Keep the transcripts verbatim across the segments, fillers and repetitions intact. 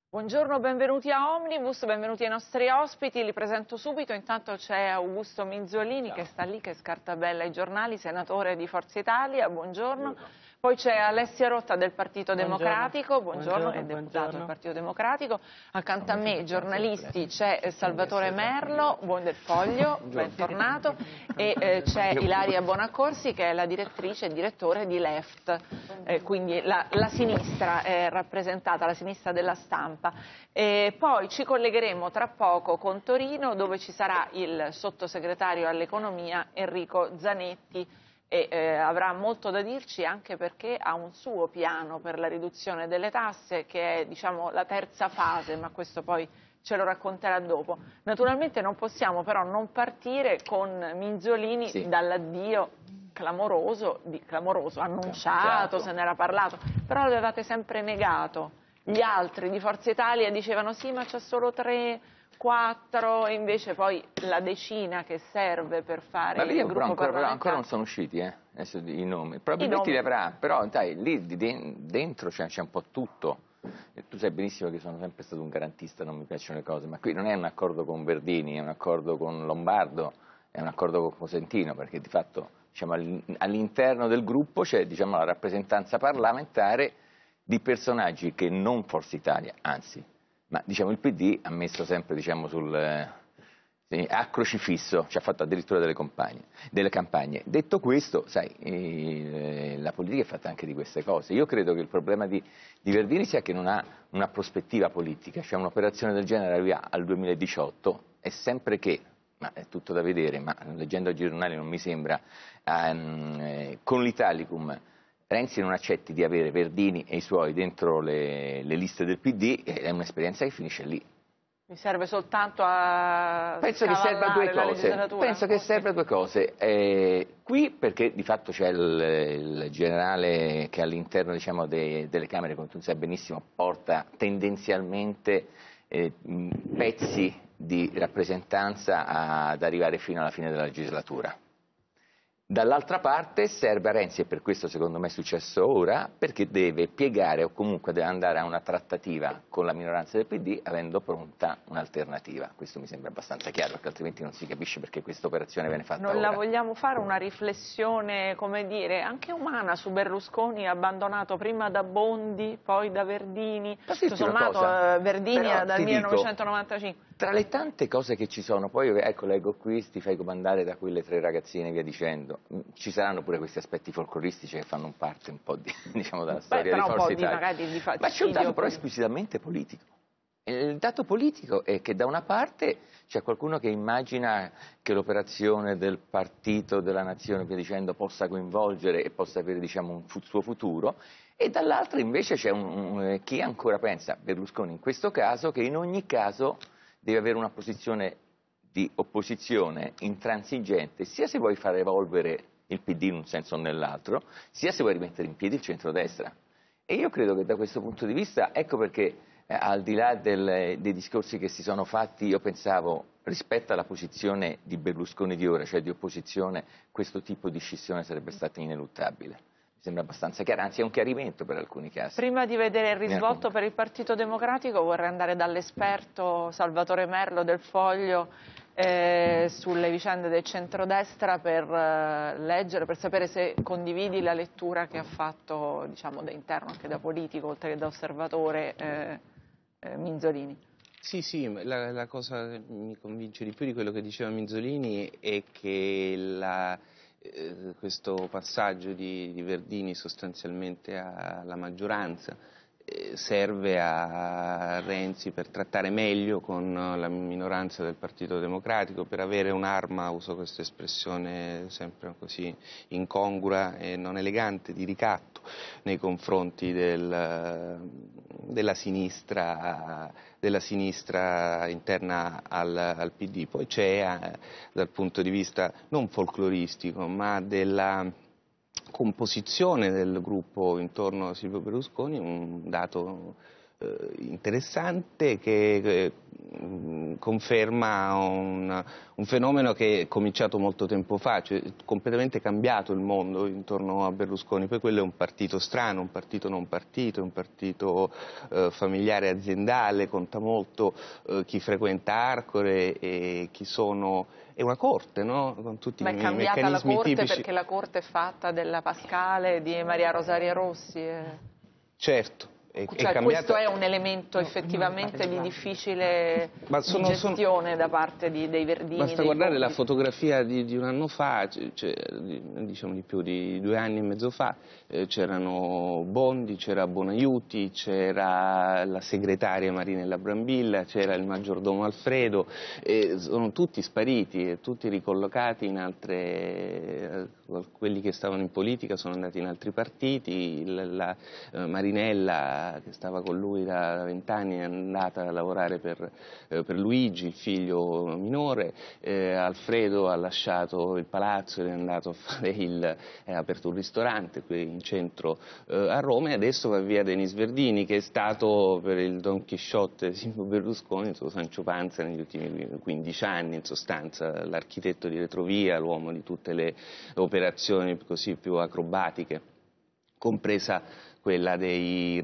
Buongiorno, benvenuti a Omnibus, benvenuti ai nostri ospiti, li presento subito. Intanto c'è Augusto Minzolini Ciao. Che sta lì, che scartabella i giornali, senatore di Forza Italia, buongiorno. buongiorno. Poi c'è Alessia Rotta del Partito buongiorno. Democratico, buongiorno, buongiorno, è deputato buongiorno. del Partito Democratico. Accanto a me, giornalisti, c'è Salvatore Merlo, buon del Foglio, bentornato, e eh, c'è Ilaria Bonaccorsi che è la direttrice e direttore di Left, eh, quindi la, la sinistra è rappresentata, la sinistra della stampa. E poi ci collegheremo tra poco con Torino, dove ci sarà il sottosegretario all'economia Enrico Zanetti, e eh, avrà molto da dirci anche perché ha un suo piano per la riduzione delle tasse che è, diciamo, la terza fase, ma questo poi ce lo racconterà dopo. Naturalmente non possiamo però non partire con Minzolini sì. dall'addio clamoroso, di, clamoroso, annunciato, se n'era parlato, però l'avevate sempre negato. Gli altri di Forza Italia dicevano sì, ma c'è solo tre, quattro, e invece poi la decina che serve per fare ma vediamo, il gruppo però ancora, però ancora non parlamentare. sono usciti, eh? Adesso i nomi. Probabilmente li avrà, però dai, lì dentro c'è un po' tutto. E tu sai benissimo che sono sempre stato un garantista, non mi piacciono le cose, ma qui non è un accordo con Verdini, è un accordo con Lombardo, è un accordo con Cosentino, perché di fatto diciamo, all'interno del gruppo c'è diciamo, la rappresentanza parlamentare di personaggi che non Forza Italia, anzi, ma diciamo, il P D ha messo sempre diciamo, sul, eh, a crocifisso, ci ha fatto addirittura delle, compagne, delle campagne. Detto questo, sai, eh, la politica è fatta anche di queste cose. Io credo che il problema di, di Verdini sia che non ha una prospettiva politica, cioè un'operazione del genere arriva al duemiladiciotto, è sempre che, ma è tutto da vedere, ma leggendo i giornali non mi sembra, ehm, eh, con l'Italicum Renzi non accetti di avere Verdini e i suoi dentro le, le liste del P D, è un'esperienza che finisce lì. Mi serve soltanto a Penso che serva a due cose. Penso che serva a due cose. Eh, qui perché di fatto c'è il, il generale che all'interno diciamo, de, delle Camere, come tu sai benissimo, porta tendenzialmente eh, pezzi di rappresentanza ad arrivare fino alla fine della legislatura. Dall'altra parte serve a Renzi, e per questo secondo me è successo ora, perché deve piegare o comunque deve andare a una trattativa con la minoranza del P D avendo pronta un'alternativa. Questo mi sembra abbastanza chiaro, perché altrimenti non si capisce perché questa operazione viene fatta non ora. La vogliamo fare una riflessione, come dire, anche umana su Berlusconi, abbandonato prima da Bondi, poi da Verdini, tutto sommato eh, Verdini Però, dal millenovecentonovantacinque. Dico, tra le tante cose che ci sono, poi ecco leggo qui, ti fai comandare da quelle tre ragazzine e via dicendo, ci saranno pure questi aspetti folcloristici che fanno parte un po' di, diciamo, della storia Beh, di Forza Italia. Italia. Di, di Ma c'è un dato però squisitamente politico. Il dato politico è che da una parte c'è qualcuno che immagina che l'operazione del partito, della nazione, via dicendo, possa coinvolgere e possa avere diciamo, un fu- suo futuro, e dall'altra invece c'è un, un, chi ancora pensa, Berlusconi in questo caso, che in ogni caso deve avere una posizione di opposizione intransigente, sia se vuoi far evolvere il P D in un senso o nell'altro, sia se vuoi rimettere in piedi il centrodestra. E io credo che da questo punto di vista, ecco perché eh, al di là del, dei discorsi che si sono fatti, io pensavo rispetto alla posizione di Berlusconi di ora, cioè di opposizione, questo tipo di scissione sarebbe stata ineluttabile. Mi sembra abbastanza chiaro, anzi è un chiarimento per alcuni casi. Prima di vedere il risvolto per il Partito Democratico vorrei andare dall'esperto Salvatore Merlo del Foglio eh, sulle vicende del centrodestra per eh, leggere, per sapere se condividi la lettura che ha fatto diciamo, da interno, anche da politico, oltre che da osservatore, eh, eh, Minzolini. Sì, sì, la, la cosa che mi convince di più di quello che diceva Minzolini è che la... Eh, questo passaggio di, di Verdini sostanzialmente alla maggioranza eh, serve a Renzi per trattare meglio con la minoranza del Partito Democratico, per avere un'arma, uso questa espressione sempre così incongrua e non elegante, di ricatto nei confronti del, della sinistra, della sinistra interna al, al P D. Poi c'è eh, dal punto di vista non folcloristico ma della composizione del gruppo intorno a Silvio Berlusconi un dato eh, interessante che eh, conferma un, un fenomeno che è cominciato molto tempo fa, cioè completamente cambiato il mondo intorno a Berlusconi. Poi quello è un partito strano, un partito non partito, un partito eh, familiare aziendale, conta molto eh, chi frequenta Arcore e chi sono... È una corte, no? Con tutti Ma i è cambiata la meccanismi corte tipici. perché la corte è fatta della Pascale, di Maria Rosaria Rossi. E... Certo. È, cioè, è cambiato... questo è un elemento effettivamente di difficile Ma sono, di gestione sono... da parte di, dei Verdini. Basta dei guardare Conti. la fotografia di, di un anno fa, cioè, diciamo di più, di due anni e mezzo fa, eh, c'erano Bondi, c'era Bonaiuti, c'era la segretaria Marinella Brambilla, c'era il maggiordomo Alfredo, eh, sono tutti spariti, tutti ricollocati in altre, eh, quelli che stavano in politica sono andati in altri partiti, la, la eh, Marinella che stava con lui da vent'anni è andata a lavorare per, eh, per Luigi, il figlio minore, eh, Alfredo ha lasciato il palazzo ed è andato a fare il, ha aperto un ristorante qui in centro eh, a Roma, e adesso va via Denis Verdini, che è stato per il Don Chisciotte Silvio Berlusconi, il suo Sancio Panza negli ultimi quindici anni, in sostanza l'architetto di retrovia, l'uomo di tutte le operazioni così più acrobatiche, compresa quella dei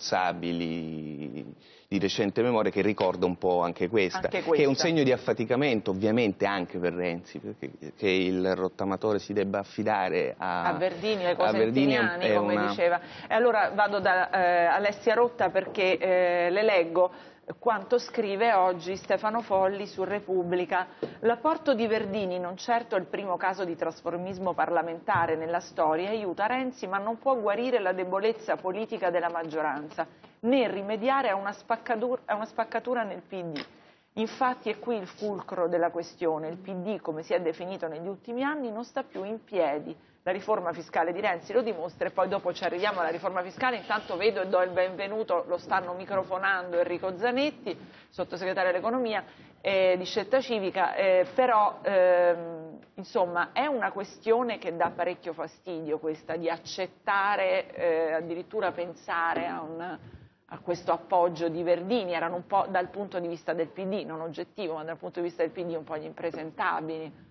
responsabili di recente memoria, che ricorda un po' anche questa, anche questa, che è un segno di affaticamento ovviamente anche per Renzi, perché che il rottamatore si debba affidare a, a Verdini, le cose Verdini come una... diceva. E allora vado da eh, Alessia Rotta perché eh, le leggo quanto scrive oggi Stefano Folli su Repubblica. L'apporto di Verdini, non certo il primo caso di trasformismo parlamentare nella storia, aiuta Renzi ma non può guarire la debolezza politica della maggioranza, né rimediare a una spaccatura, a una spaccatura nel P D. Infatti è qui il fulcro della questione: il P D, come si è definito negli ultimi anni, non sta più in piedi. La riforma fiscale di Renzi lo dimostra, e poi dopo ci arriviamo alla riforma fiscale. Intanto vedo e do il benvenuto, lo stanno microfonando, Enrico Zanetti, sottosegretario all'economia eh, di Scelta Civica, eh, però ehm, insomma è una questione che dà parecchio fastidio, questa di accettare, eh, addirittura pensare a, un, a questo appoggio di Verdini. Erano un po' dal punto di vista del P D, non oggettivo, ma dal punto di vista del P D un po' gli impresentabili.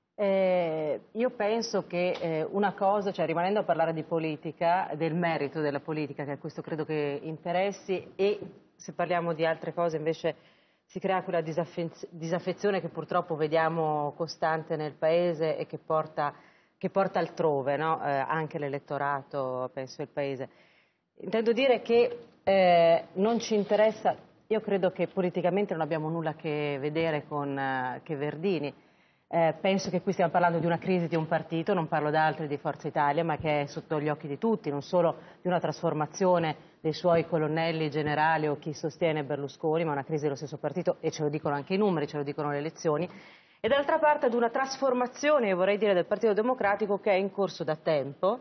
Eh, io penso che eh, una cosa, cioè rimanendo a parlare di politica, del merito della politica, che a questo credo che interessi, e se parliamo di altre cose invece si crea quella disaffez- disaffezione che purtroppo vediamo costante nel Paese e che porta, che porta altrove, no? eh, anche l'elettorato, penso, il Paese. Intendo dire che eh, non ci interessa, io credo che politicamente non abbiamo nulla a che vedere con uh, che Verdini. Eh, penso che qui stiamo parlando di una crisi di un partito, non parlo da altri di Forza Italia, ma che è sotto gli occhi di tutti, non solo di una trasformazione dei suoi colonnelli generali o chi sostiene Berlusconi, ma una crisi dello stesso partito, e ce lo dicono anche i numeri, ce lo dicono le elezioni, e dall'altra parte ad una trasformazione, io vorrei dire, del Partito Democratico che è in corso da tempo,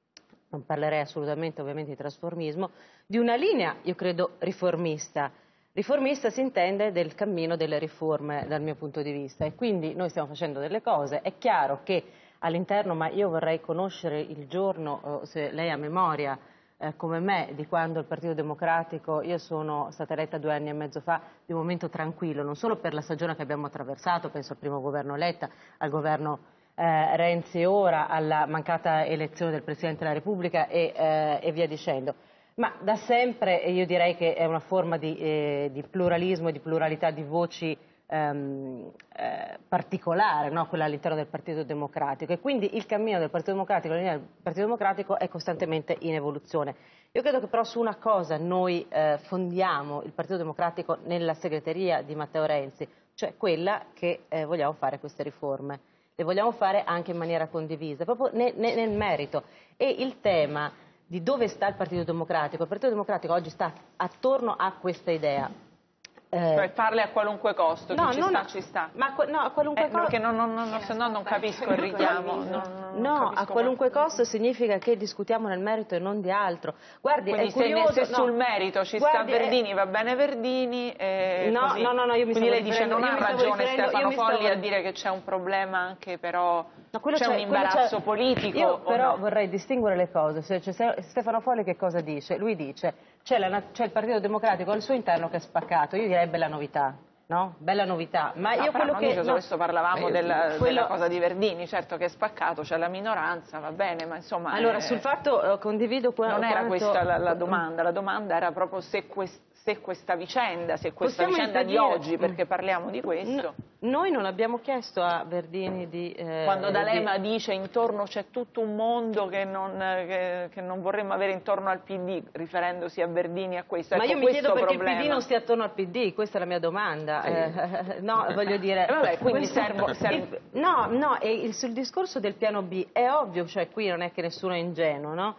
non parlerei assolutamente ovviamente di trasformismo, di una linea, io credo, riformista. Riformista si intende del cammino delle riforme dal mio punto di vista, e quindi noi stiamo facendo delle cose. È chiaro che all'interno, ma io vorrei conoscere il giorno, se lei ha memoria eh, come me, di quando il Partito Democratico, io sono stata eletta due anni e mezzo fa, di un momento tranquillo, non solo per la stagione che abbiamo attraversato, penso al primo governo Letta, al governo eh, Renzi ora, alla mancata elezione del Presidente della Repubblica e, eh, e via dicendo. Ma da sempre io direi che è una forma di, eh, di pluralismo e di pluralità di voci ehm, eh, particolare, no? Quella all'interno del Partito Democratico, e quindi il cammino del Partito Democratico, la linea del Partito Democratico è costantemente in evoluzione. Io credo che però su una cosa noi eh, fondiamo il Partito Democratico nella segreteria di Matteo Renzi, cioè quella che eh, vogliamo fare queste riforme. Le vogliamo fare anche in maniera condivisa, proprio ne, ne, nel merito. E il tema di dove sta il Partito Democratico. Il Partito Democratico oggi sta attorno a questa idea. Eh, cioè farle a qualunque costo, no, chi ci no, sta, no, ci sta. Ma a, no, a qualunque eh, costo... Perché non, non, non, se no non capisco il richiamo. Non, non no, capisco a qualunque qualcuno. costo significa che discutiamo nel merito e non di altro. Guardi, Quindi è curioso, se, se sul no, merito ci guardi, sta Verdini, va bene Verdini, eh, no, così. no, no, no, io mi Quindi lei dice riferendo, non ha ragione Stefano Folli stavo... a dire che c'è un problema anche però... No, c'è un imbarazzo politico. Io però no? vorrei distinguere le cose. Se, cioè, Stefano Folli che cosa dice? Lui dice c'è il Partito Democratico al suo interno che è spaccato, io direi bella novità. no? Bella novità. Ma no, io quello che... No, adesso parlavamo io, della, quello... della cosa di Verdini, certo che è spaccato, c'è la minoranza, va bene, ma insomma... Allora, è... sul fatto, eh, condivido quello... Non era quanto... questa la, la domanda, la domanda era proprio se, quest, se questa vicenda, se questa Possiamo vicenda impedire... di oggi, perché parliamo di questo... No, noi non abbiamo chiesto a Verdini di... Eh, Quando D'Alema di... dice intorno c'è tutto un mondo che non, che, che non vorremmo avere intorno al P D, riferendosi a Verdini, a questo. Ma ecco, io mi chiedo perché problema. il P D non stia attorno al P D, questa è la mia domanda. Sì. Eh, no, voglio dire... Eh, vabbè, quindi questo... servo, servo... Il... No, no, e il, sul discorso del piano B è ovvio, cioè qui non è che nessuno è ingenuo, no?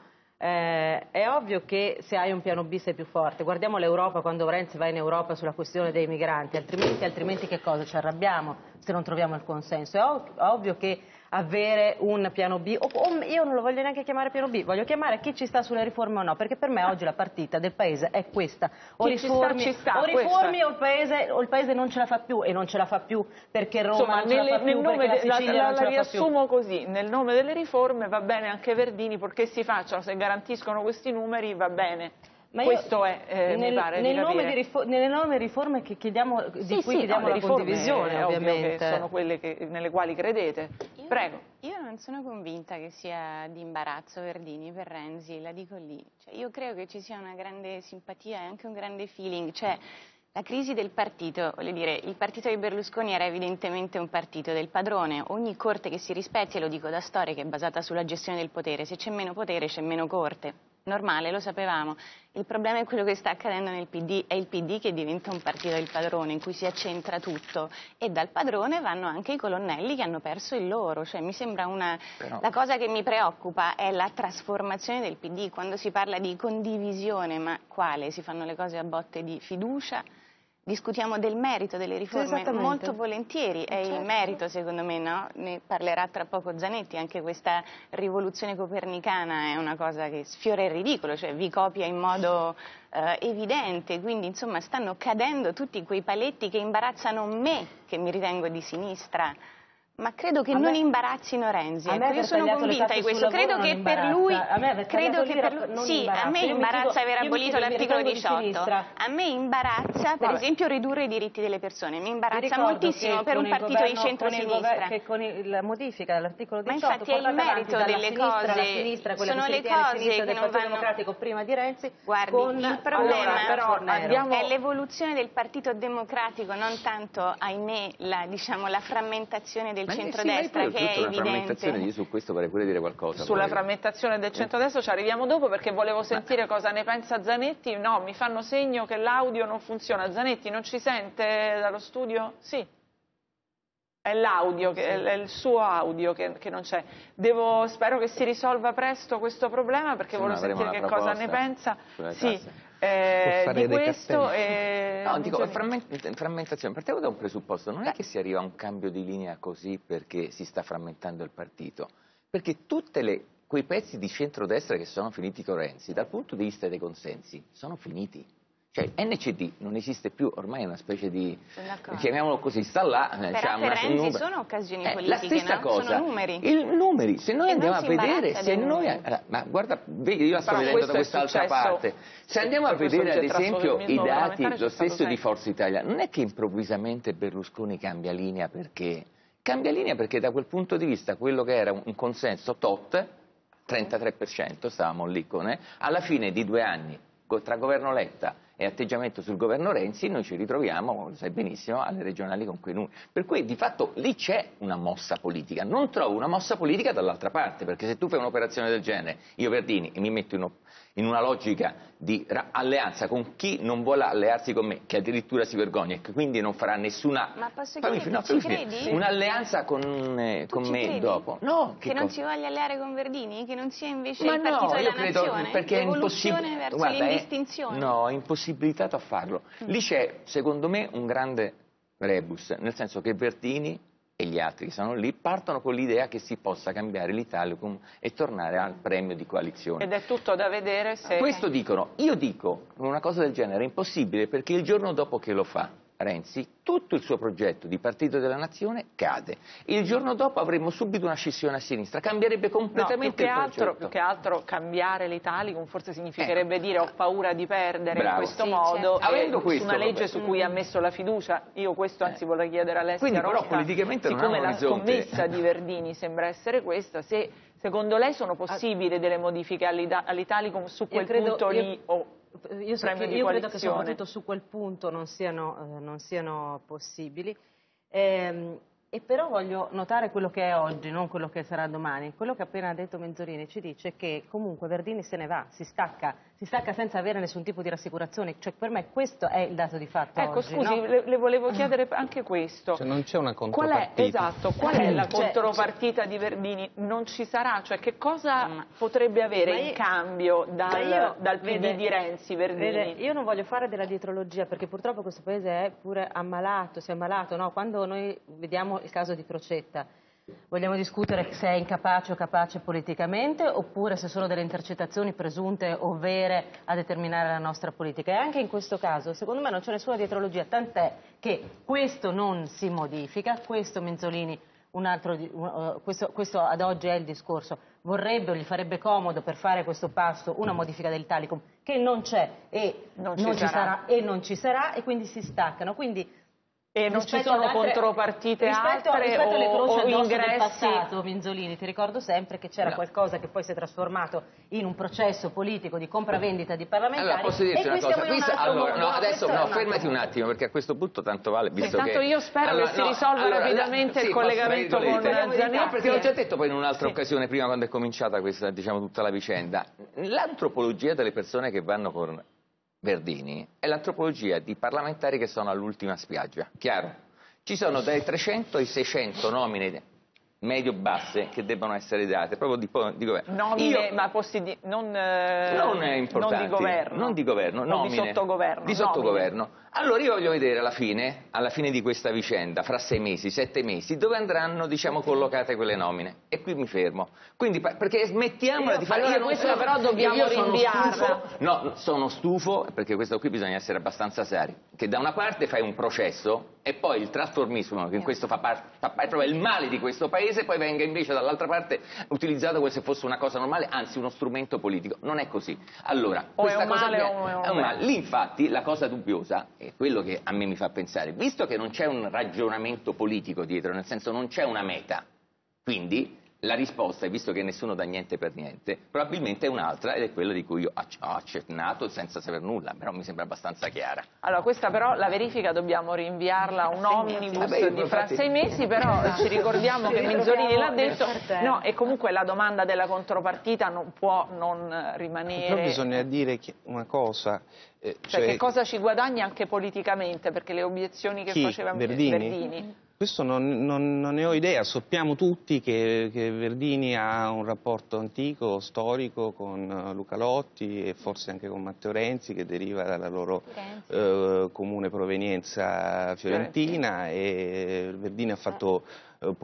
Eh, è ovvio che se hai un piano B sei più forte. Guardiamo l'Europa, quando Renzi va in Europa sulla questione dei migranti, altrimenti, altrimenti che cosa? Ci arrabbiamo se non troviamo il consenso. È ov- ovvio che avere un piano B, o, o io non lo voglio neanche chiamare piano B, voglio chiamare chi ci sta sulle riforme o no, perché per me oggi la partita del paese è questa: o Chi riformi, ci sta, ci sta, o, riformi questa. o, il paese, o il paese non ce la fa più, e non ce la fa più perché Roma Insomma, non ce nelle, la fa nel più, nome perché de, la la, Sicilia la, non ce la la fa più. riassumo così, nel nome delle riforme va bene anche Verdini, purché si facciano, se garantiscono questi numeri va bene. Ma Questo è, eh, nel, mi pare nel di nome capire. di rifo- nelle enormi riforme che chiediamo, di Sì, cui sì, chiediamo no, la le riforme, condivisione, è ovvio ovviamente. che sono quelle che, nelle quali credete. Io, Prego. Io non sono convinta che sia di imbarazzo Verdini per Renzi, la dico lì. Cioè, io credo che ci sia una grande simpatia e anche un grande feeling. Cioè, la crisi del partito, voglio dire, il partito di Berlusconi era evidentemente un partito del padrone. Ogni corte che si rispetti, e lo dico da storia, che è basata sulla gestione del potere, se c'è meno potere c'è meno corte. Normale, lo sapevamo. Il problema è quello che sta accadendo nel P D, è il P D che diventa un partito del padrone in cui si accentra tutto, e dal padrone vanno anche i colonnelli che hanno perso il loro. Cioè, mi sembra una... Però... La cosa che mi preoccupa è la trasformazione del P D, quando si parla di condivisione, ma quale? Si fanno le cose a botte di fiducia? Discutiamo del merito delle riforme molto volentieri, è certo. Il merito secondo me, no? Ne parlerà tra poco Zanetti, anche questa rivoluzione copernicana è una cosa che sfiora il ridicolo, cioè vi copia in modo eh, evidente, quindi insomma stanno cadendo tutti quei paletti che imbarazzano me, che mi ritengo di sinistra. Ma credo che a non me, imbarazzino Renzi, ecco, io sono convinta di questo, credo che per lui, credo che per lui, sì, a me imbarazza aver abolito l'articolo diciotto, a me imbarazza per Vabbè. esempio ridurre i diritti delle persone, mi imbarazza moltissimo per un partito governo, di centrosinistra. Che con il, la modifica dell'articolo diciotto, ma infatti è il merito delle sinistra, cose, sinistra, sono le cose che del non vanno... Democratico prima di Renzi, guardi, con il problema allora, però, andiamo... è l'evoluzione del Partito Democratico, non tanto, ahimè, la, diciamo, la frammentazione del centrodestra. Che è una evidente. frammentazione, io su questo vorrei pure dire qualcosa. Sulla poi. frammentazione del centrodestra ci arriviamo dopo, perché volevo sentire Ma... cosa ne pensa Zanetti. No, mi fanno segno che l'audio non funziona. Zanetti non ci sente dallo studio? Sì. È l'audio, è il suo audio che, che non c'è. Devo, spero che si risolva presto questo problema, perché Se voglio sentire che cosa ne pensa. Sì. Eh, di questo e... no, dico, frammentazione, partiamo da un presupposto, non è che si arriva a un cambio di linea così perché si sta frammentando il partito, perché tutti quei pezzi di centrodestra che sono finiti con Renzi, dal punto di vista dei consensi, sono finiti. Cioè N C D non esiste più, ormai è una specie di, chiamiamolo così, sta là. Però per Renzi sono occasioni eh, politiche, la stessa no? cosa, Sono numeri. Il, numeri, se noi e andiamo a vedere, se noi, allora, ma guarda, vedi, io la sto vedendo da quest'altra parte, se andiamo a vedere ad esempio i dati, lo stesso di Forza Italia, non è che improvvisamente Berlusconi cambia linea perché, cambia linea perché da quel punto di vista quello che era un consenso tot, trentatré per cento, stavamo lì con, eh, alla fine di due anni, tra governo Letta e atteggiamento sul governo Renzi, noi ci ritroviamo, lo sai benissimo, alle regionali con quei numeri. Per cui di fatto lì c'è una mossa politica, non trovo una mossa politica dall'altra parte, perché se tu fai un'operazione del genere, io Verdini, e mi metto in, in una logica di alleanza con chi non vuole allearsi con me, che addirittura si vergogna e che quindi non farà nessuna... Ma posso fammi, chiedere, no, ci credi? Sì. Un'alleanza con, eh, con me credi? dopo. No, che che non cosa? si voglia alleare con Verdini? Che non sia invece Ma il no, partito io della credo, nazione? perché è L'evoluzione verso Guarda, l'indistinzione? È, no, è impossibilitato a farlo. Mm. Lì c'è, secondo me, un grande rebus, nel senso che Verdini e gli altri che sono lì partono con l'idea che si possa cambiare l'Italicum e tornare al premio di coalizione. Ed è tutto da vedere se... Questo dicono. Io dico, una cosa del genere è impossibile perché il giorno dopo che lo fa, Renzi, tutto il suo progetto di Partito della Nazione cade. Il giorno dopo avremmo subito una scissione a sinistra, cambierebbe completamente no, più che il altro, progetto. Più che altro cambiare l'Italicum forse significherebbe ecco. dire ho paura di perdere Bravo. in questo sì, modo certo. eh, questo, su una legge vabbè. su cui ha messo la fiducia. Io questo anzi vorrei chiedere a Alessia Quindi però Rocca, politicamente non ha siccome un la orizzonte. scommessa di Verdini sembra essere questa, se secondo lei sono possibili delle modifiche all'Italicum su quel credo, punto io... lì o Io, so che, io credo che soprattutto su quel punto non siano, eh, non siano possibili, ehm, e però voglio notare quello che è oggi, non quello che sarà domani. Quello che ha appena detto Menzolini ci dice che comunque Verdini se ne va, si stacca, si stacca senza avere nessun tipo di rassicurazione, cioè per me questo è il dato di fatto ecco, oggi. Scusi, no? le, le volevo chiedere anche questo. Cioè non c'è una Qual è, contropartita. esatto, qual è la Cioè, contropartita di Verdini? Non ci sarà, cioè che cosa ma, potrebbe avere io, in cambio dal, io, dal P D vede, di Renzi, Verdini? Vede, io non voglio fare della dietrologia perché purtroppo questo paese è pure ammalato, si è ammalato, no? Quando noi vediamo il caso di Crocetta, vogliamo discutere se è incapace o capace politicamente oppure se sono delle intercettazioni presunte o vere a determinare la nostra politica. E anche in questo caso, secondo me, non c'è nessuna dietrologia, tant'è che questo non si modifica, questo Menzolini, un altro, uh, questo, questo ad oggi è il discorso, vorrebbe o gli farebbe comodo per fare questo passo una modifica dell'Italicum che non c'è e non, non ci sarà. sarà e non ci sarà e quindi si staccano. Quindi, e non ci sono altre, contropartite rispetto, altre rispetto o, alle croci o addosso ingressi... del passato, Minzolini, ti ricordo sempre che c'era no. qualcosa che poi si è trasformato in un processo politico di compravendita di parlamentari. Allora posso dirti e una cosa? Un allora, mondo, no, adesso no, fermati un mondo. attimo perché a questo punto tanto vale visto Intanto che... io spero allora, che si no, risolva allora, rapidamente sì, il collegamento con Zanetti. No, perché l'ho già detto poi in un'altra sì. occasione prima quando è cominciata questa, diciamo, tutta la vicenda. L'antropologia delle persone che vanno con Verdini è l'antropologia di parlamentari che sono all'ultima spiaggia, chiaro? Ci sono dai trecento ai seicento nomine medio-basse che debbano essere date, proprio di, di governo. Nomine, Io, ma posti di, non, eh, non, è importante, non di governo. Non di governo, nomine, di sottogoverno. Di sottogoverno. Allora io voglio vedere alla fine, alla fine di questa vicenda, fra sei mesi, sette mesi, dove andranno, diciamo, collocate quelle nomine. E qui mi fermo. Quindi, perché smettiamola di fare... Allora, io questa sono, però dobbiamo io sono rinviarla. Stufo, no, sono stufo, perché questo qui bisogna essere abbastanza seri, che da una parte fai un processo e poi il trasformismo, che in questo fa parte, fa parte proprio il male di questo paese, poi venga invece dall'altra parte utilizzato come se fosse una cosa normale, anzi uno strumento politico. Non è così. Allora, o questa è un cosa male viene, o è un è un male. Lì infatti la cosa dubbiosa è quello che a me mi fa pensare, visto che non c'è un ragionamento politico dietro, nel senso non c'è una meta, quindi la risposta, visto che nessuno dà niente per niente, probabilmente è un'altra ed è quella di cui io ho accennato senza saper nulla, però mi sembra abbastanza chiara. Allora, questa però, la verifica dobbiamo rinviarla a un omnibus Vabbè, di fra sei mesi, però ci ricordiamo che Minzolini l'ha detto, no, e comunque la domanda della contropartita non può non rimanere... Però bisogna dire una cosa... Eh, cioè, cioè, che cosa ci guadagna anche politicamente, perché le obiezioni che chi? faceva Verdini? Verdini. Questo non, non, non ne ho idea, sappiamo tutti che, che Verdini ha un rapporto antico, storico con Luca Lotti e forse anche con Matteo Renzi che deriva dalla loro eh, comune provenienza fiorentina e Verdini ha fatto eh,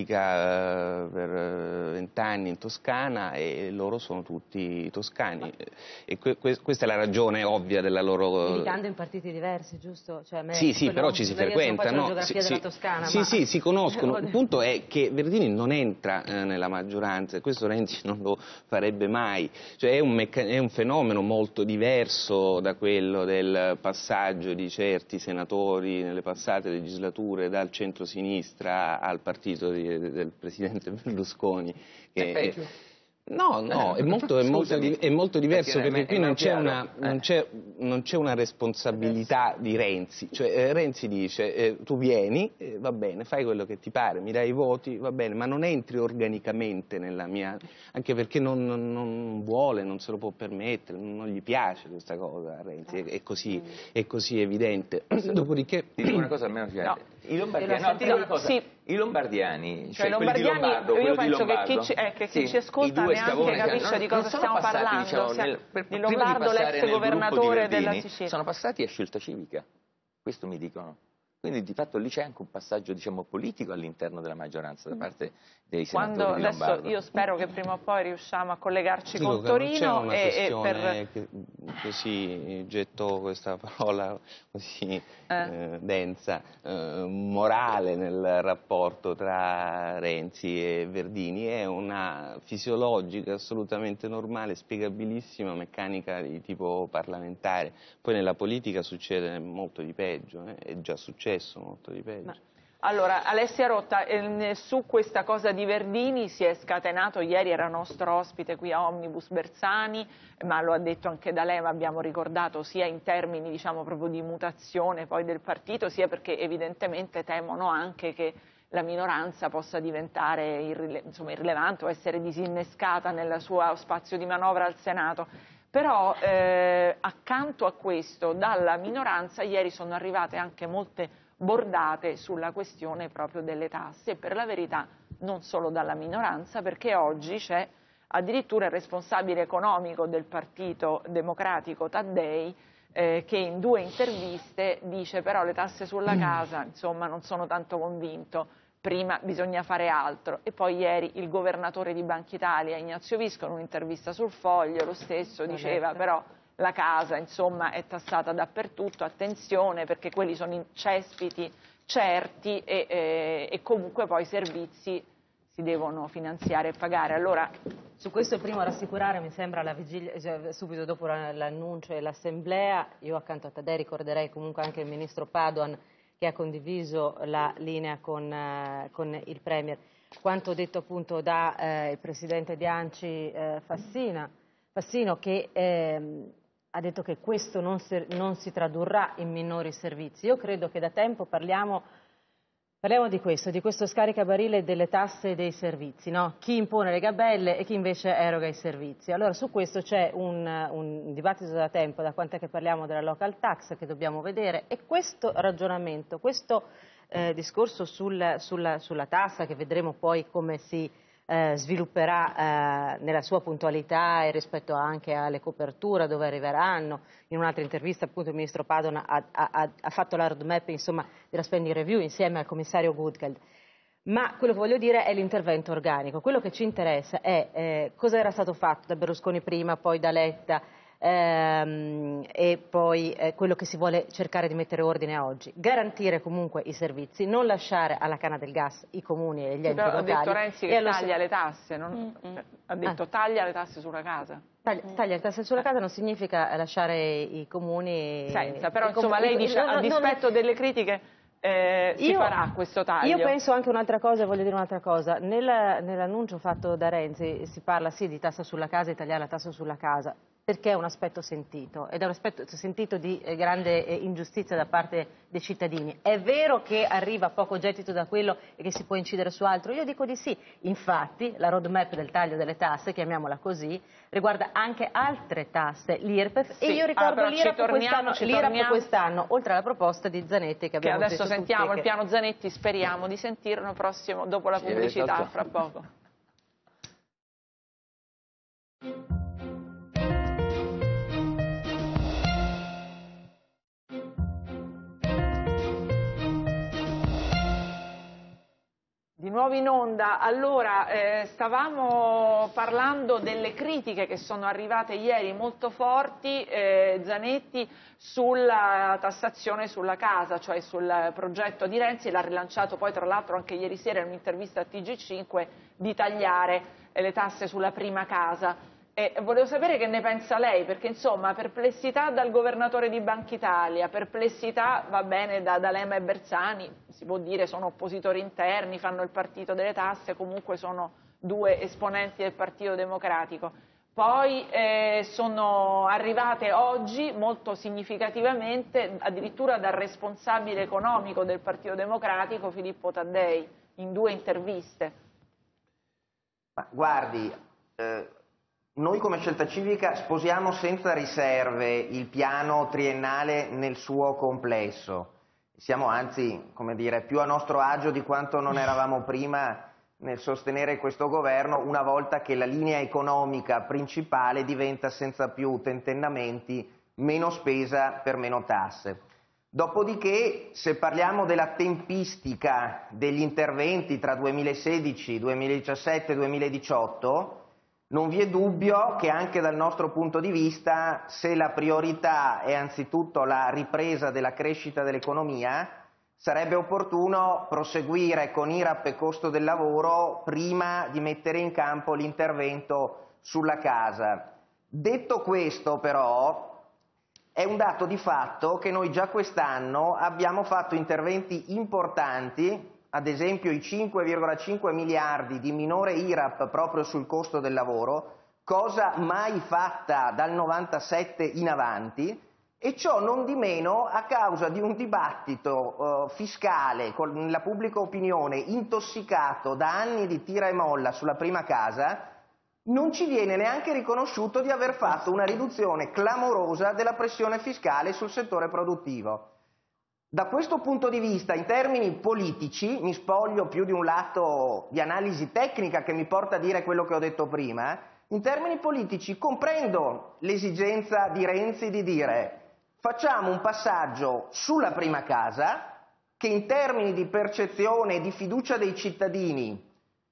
politica eh, per vent'anni in Toscana e loro sono tutti toscani e que, que, questa è la ragione ovvia della loro... Militando in partiti diversi, giusto? Cioè, me, sì, sì, però ci si frequenta, no? La sì, sì, della Toscana, sì, ma... sì, si conoscono. Il punto è che Verdini non entra eh, nella maggioranza e questo Renzi non lo farebbe mai. Cioè è un, meccan- è un fenomeno molto diverso da quello del passaggio di certi senatori nelle passate legislature dal centro-sinistra al partito di, del presidente Berlusconi. Che, è peggio. No, no, è molto, è molto, è molto diverso perché, perché qui non c'è, una, non, c'è, non c'è una responsabilità di Renzi, cioè eh, Renzi dice eh, tu vieni, eh, va bene, fai quello che ti pare, mi dai i voti, va bene, ma non entri organicamente nella mia, anche perché non, non, non vuole, non se lo può permettere, non gli piace questa cosa a Renzi, è, è, così, è così evidente. Dopodiché... Ti dico una cosa almeno cioè, no. I lombardiani, no, ti dico una cosa, sì. I lombardiani, cioè, cioè quelli di Lombardo, io penso Lombardo, che chi ci, eh, che chi sì, ci ascolta neanche scavone, capisce non, di cosa stiamo passati, parlando, diciamo, cioè, nel, per, di Lombardo, di l'ex governatore di Verdini, della Sicilia. Sono passati a Scelta Civica, questo mi dicono. Quindi di fatto lì c'è anche un passaggio, diciamo, politico all'interno della maggioranza da parte dei Quando senatori di adesso Lombardo. Io spero che prima o poi riusciamo a collegarci Dico con che Torino. non c'è una e, questione e per... che così getto questa parola così eh. eh, densa, eh, morale nel rapporto tra Renzi e Verdini, è una fisiologica assolutamente normale, spiegabilissima, meccanica di tipo parlamentare. Poi nella politica succede molto di peggio, eh? È già successo molto di peggio. Ma... Allora, Alessia Rotta, eh, su questa cosa di Verdini si è scatenato, ieri era nostro ospite qui a Omnibus Bersani, ma lo ha detto anche D'Alema, abbiamo ricordato, sia in termini, diciamo, proprio di mutazione poi del partito, sia perché evidentemente temono anche che la minoranza possa diventare irrile- insomma, irrilevante o essere disinnescata nel suo spazio di manovra al Senato. Però eh, accanto a questo, dalla minoranza ieri sono arrivate anche molte bordate sulla questione proprio delle tasse, e per la verità non solo dalla minoranza, perché oggi c'è addirittura il responsabile economico del Partito Democratico Taddei eh, che in due interviste dice però le tasse sulla casa, insomma, non sono tanto convinto, prima bisogna fare altro. E poi ieri il governatore di Banca Italia, Ignazio Visco, in un'intervista sul Foglio, lo stesso diceva però la casa, insomma, è tassata dappertutto, attenzione perché quelli sono cespiti certi e, e, e comunque poi i servizi si devono finanziare e pagare. Allora, su questo è primo rassicurare, mi sembra, la vigilia, cioè, subito dopo l'annuncio e l'assemblea. Io accanto a Taddei ricorderei comunque anche il ministro Padoan, che ha condiviso la linea con, eh, con il Premier. Quanto detto appunto da eh, il presidente di ANCI eh, Fassina, Fassino, che eh, ha detto che questo non si, non si tradurrà in minori servizi. Io credo che da tempo parliamo, parliamo di questo, di questo scaricabarile delle tasse e dei servizi, no? Chi impone le gabelle e chi invece eroga i servizi. Allora su questo c'è un, un dibattito da tempo, da quant'è che parliamo della local tax, che dobbiamo vedere, e questo ragionamento, questo eh, discorso sul, sulla, sulla tassa, che vedremo poi come si Eh, svilupperà eh, nella sua puntualità e rispetto anche alle coperture dove arriveranno. In un'altra intervista appunto il ministro Padoan ha, ha, ha fatto la roadmap, insomma, della spending review insieme al commissario Goodgeld. Ma quello che voglio dire è l'intervento organico. Quello che ci interessa è eh, cosa era stato fatto da Berlusconi prima, poi da Letta, ehm, e poi eh, quello che si vuole cercare di mettere ordine oggi. Garantire comunque i servizi, non lasciare alla canna del gas i comuni e gli enti locali. Ha detto Renzi che allo... taglia le tasse, non... mm-hmm. ha detto ah. taglia le tasse sulla casa. Taglia, taglia le tasse sulla casa non significa lasciare i comuni... Senza, però insomma lei dice, no, no, a dispetto no, delle critiche... Eh, si io, farà questo taglio. Io penso anche un'altra cosa, voglio dire un'altra cosa. Nel, nell'annuncio fatto da Renzi si parla sì di tassa sulla casa, tagliare la tassa sulla casa, perché è un aspetto sentito, ed è un aspetto sentito di eh, grande eh, ingiustizia da parte dei cittadini. È vero che arriva poco gettito da quello e che si può incidere su altro? Io dico di sì. Infatti la roadmap del taglio delle tasse, chiamiamola così, riguarda anche altre tasse, l'I R P E F, sì. E io ricordo ah, l'I R A P quest'anno, quest quest'anno, oltre alla proposta di Zanetti che abbiamo che adesso sentiamo che... il piano Zanetti, speriamo di sentirlo prossimo dopo la sì, pubblicità, fra poco. Di nuovo in onda. Allora, eh, stavamo parlando delle critiche che sono arrivate ieri molto forti, eh, Zanetti, sulla tassazione sulla casa, cioè sul progetto di Renzi, l'ha rilanciato poi tra l'altro anche ieri sera in un'intervista a T G cinque, di tagliare eh, le tasse sulla prima casa. E volevo sapere che ne pensa lei, perché insomma perplessità dal governatore di Banca Italia, perplessità va bene da D'Alema e Bersani, si può dire sono oppositori interni, fanno il partito delle tasse, comunque sono due esponenti del Partito Democratico. Poi eh, sono arrivate oggi molto significativamente addirittura dal responsabile economico del Partito Democratico, Filippo Taddei, in due interviste. Ma guardi, eh... noi come Scelta Civica sposiamo senza riserve il piano triennale nel suo complesso. Siamo anzi, come dire, più a nostro agio di quanto non eravamo prima nel sostenere questo governo, una volta che la linea economica principale diventa senza più tentennamenti meno spesa per meno tasse. Dopodiché, se parliamo della tempistica degli interventi tra duemilasedici, duemiladiciassette e duemiladiciotto, non vi è dubbio che anche dal nostro punto di vista, se la priorità è anzitutto la ripresa della crescita dell'economia, sarebbe opportuno proseguire con I R A P e costo del lavoro prima di mettere in campo l'intervento sulla casa. Detto questo, però, è un dato di fatto che noi già quest'anno abbiamo fatto interventi importanti, ad esempio i cinque virgola cinque miliardi di minore I R A P proprio sul costo del lavoro, cosa mai fatta dal novantasette in avanti, e ciò non di meno a causa di un dibattito eh, fiscale con la pubblica opinione intossicato da anni di tira e molla sulla prima casa. Non ci viene neanche riconosciuto di aver fatto una riduzione clamorosa della pressione fiscale sul settore produttivo. Da questo punto di vista, in termini politici, mi spoglio più di un lato di analisi tecnica che mi porta a dire quello che ho detto prima, in termini politici comprendo l'esigenza di Renzi di dire facciamo un passaggio sulla prima casa che in termini di percezione e di fiducia dei cittadini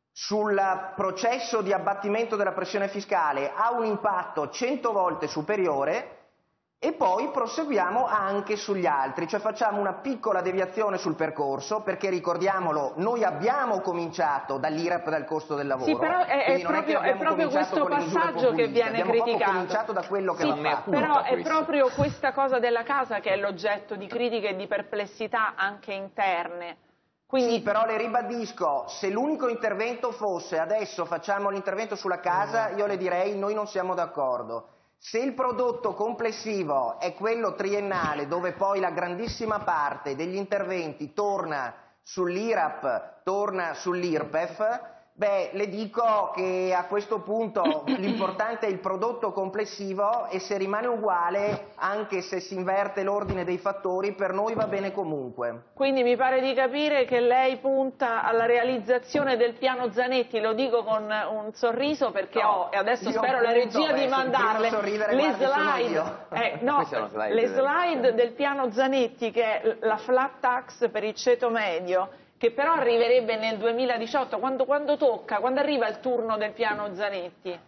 sul processo di abbattimento della pressione fiscale ha un impatto cento volte superiore, e poi proseguiamo anche sugli altri, cioè facciamo una piccola deviazione sul percorso, perché ricordiamolo, noi abbiamo cominciato dall'I R A P e dal costo del lavoro. Sì, però è, è proprio, è proprio questo passaggio che viene abbiamo criticato. Abbiamo cominciato da quello che sì, va fatto. Però è proprio questa cosa della casa che è l'oggetto di critiche e di perplessità anche interne. Quindi... Sì, però le ribadisco, se l'unico intervento fosse adesso facciamo l'intervento sulla casa, io le direi noi non siamo d'accordo. Se il prodotto complessivo è quello triennale, dove poi la grandissima parte degli interventi torna sull'I R A P, torna sull'I R P E F, beh, le dico che a questo punto l'importante è il prodotto complessivo, e se rimane uguale, anche se si inverte l'ordine dei fattori, per noi va bene comunque. Quindi mi pare di capire che lei punta alla realizzazione del piano Zanetti, lo dico con un sorriso perché no, ho, e adesso spero punto, la regia beh, di mandarle le slide, eh, no, slide le slide del piano Zanetti, che è la flat tax per il ceto medio, che però arriverebbe nel duemiladiciotto, quando, quando tocca, quando arriva il turno del piano Zanetti?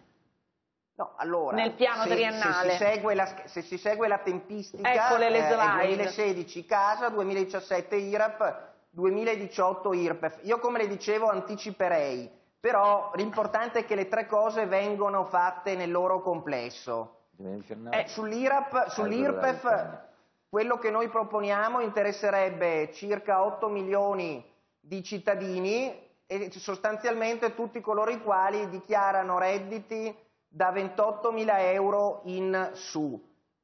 No, allora, nel piano se, triennale. Se si, segue la, se si segue la tempistica, Eccole le slide. eh, duemilasedici casa, duemiladiciassette I R A P, duemiladiciotto I R P E F. Io, come le dicevo, anticiperei, però l'importante è che le tre cose vengano fatte nel loro complesso. Eh, Sull'I R A P, sull'I R P E F, quello che noi proponiamo interesserebbe circa otto milioni di cittadini, e sostanzialmente tutti coloro i quali dichiarano redditi da ventottomila euro in su,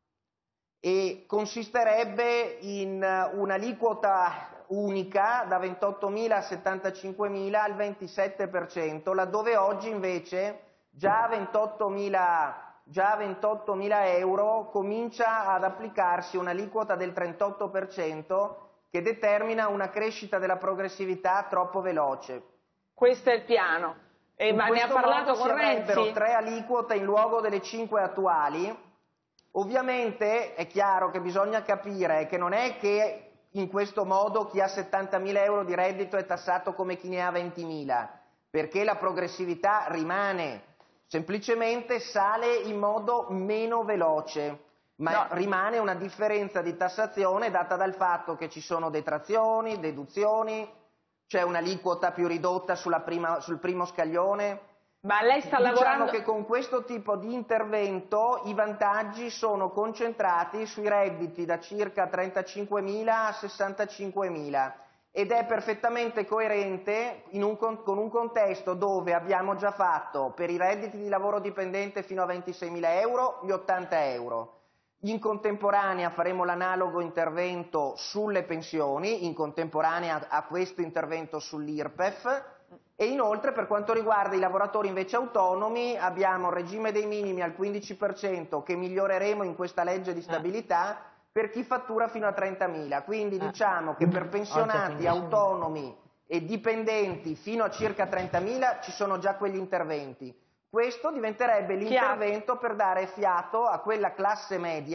e consisterebbe in un'aliquota unica da ventottomila a settantacinquemila al ventisette per cento, laddove oggi invece già a ventottomila già a ventottomila euro comincia ad applicarsi un'aliquota del trentotto per cento, che determina una crescita della progressività troppo veloce. Questo è il piano. E ma ne ha parlato con Renzi? Sarebbero tre aliquote in luogo delle cinque attuali. Ovviamente è chiaro che bisogna capire che non è che in questo modo chi ha settantamila euro di reddito è tassato come chi ne ha ventimila, perché la progressività rimane, semplicemente sale in modo meno veloce, ma no. Rimane una differenza di tassazione data dal fatto che ci sono detrazioni, deduzioni, c'è un'aliquota più ridotta sulla prima, sul primo scaglione. Ma lei sta diciamo lavorando... che con questo tipo di intervento i vantaggi sono concentrati sui redditi da circa trentacinquemila a sessantacinquemila, ed è perfettamente coerente in un, con un contesto dove abbiamo già fatto per i redditi di lavoro dipendente fino a ventiseimila euro gli ottanta euro. In contemporanea faremo l'analogo intervento sulle pensioni, in contemporanea a questo intervento sull'I R P E F, e inoltre per quanto riguarda i lavoratori invece autonomi abbiamo il regime dei minimi al quindici per cento che miglioreremo in questa legge di stabilità per chi fattura fino a trentamila, quindi diciamo che per pensionati, autonomi e dipendenti fino a circa trentamila ci sono già quegli interventi. Questo diventerebbe l'intervento per dare fiato a quella classe media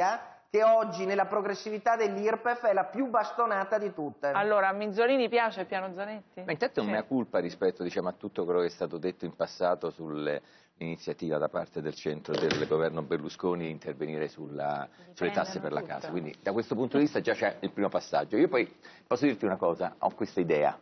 che oggi nella progressività dell'I R P E F è la più bastonata di tutte. Allora, a Minzolini piace il piano Zanetti? Ma intanto è un mea culpa rispetto, diciamo, a tutto quello che è stato detto in passato sull'iniziativa da parte del centro del governo Berlusconi di intervenire sulla, sulle tasse per la casa. Quindi da questo punto di vista già c'è il primo passaggio. Io poi posso dirti una cosa, ho questa idea.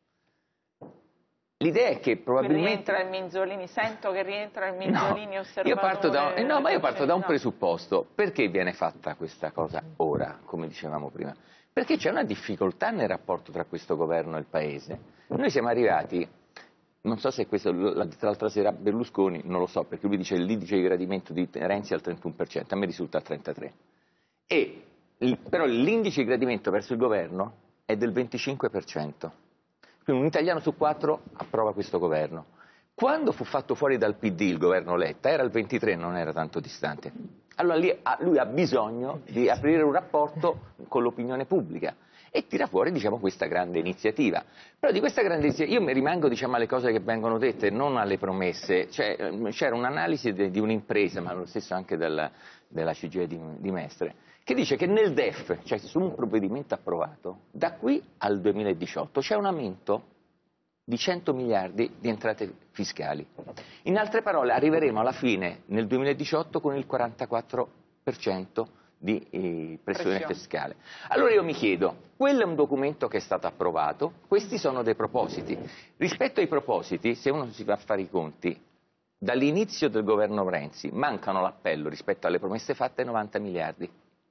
L'idea è che probabilmente... Rientra il Minzolini, sento che rientra il Minzolini no, osservatore... Io parto da, eh no, ma io parto da un no. presupposto. Perché viene fatta questa cosa ora, come dicevamo prima? Perché c'è una difficoltà nel rapporto tra questo governo e il Paese. Noi siamo arrivati, non so se questo l'ha detto l'altra sera Berlusconi, non lo so, perché lui dice l'indice di gradimento di Renzi al trentuno per cento, a me risulta al trentatré per cento. E, però l'indice di gradimento verso il governo è del venticinque per cento. Quindi un italiano su quattro approva questo governo. Quando fu fatto fuori dal P D il governo Letta era il ventitré, non era tanto distante. Allora lì, lui ha bisogno di aprire un rapporto con l'opinione pubblica e tira fuori, diciamo, questa grande iniziativa. Però di questa grande iniziativa io mi rimango, diciamo, alle cose che vengono dette, non alle promesse. Cioè, c'era un'analisi di un'impresa, ma lo stesso anche della, della C G I di, di Mestre, che dice che nel D E F, cioè su un provvedimento approvato, da qui al duemiladiciotto c'è un aumento di cento miliardi di entrate fiscali. In altre parole, arriveremo alla fine, nel duemiladiciotto, con il quarantaquattro per cento di eh, pressione, pressione fiscale. Allora io mi chiedo, quello è un documento che è stato approvato, questi sono dei propositi. Rispetto ai propositi, se uno si va a fare i conti, dall'inizio del governo Renzi mancano l'appello rispetto alle promesse fatte novanta miliardi.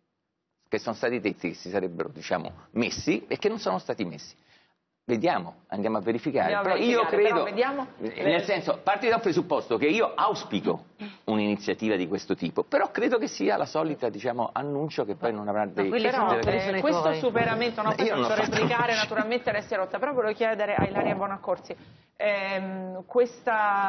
Che sono stati detti che si sarebbero, diciamo, messi e che non sono stati messi. Vediamo, andiamo a verificare. Andiamo però a verificare, io credo, però vediamo... nel senso, parti da un presupposto che io auspico un'iniziativa di questo tipo, però credo che sia la solita, diciamo, annuncio che poi non avrà dei... Però delle... eh, questo superamento, no, poi io posso non replicare naturalmente resti rotta, però volevo chiedere a Ilaria Bonaccorsi, ehm, questo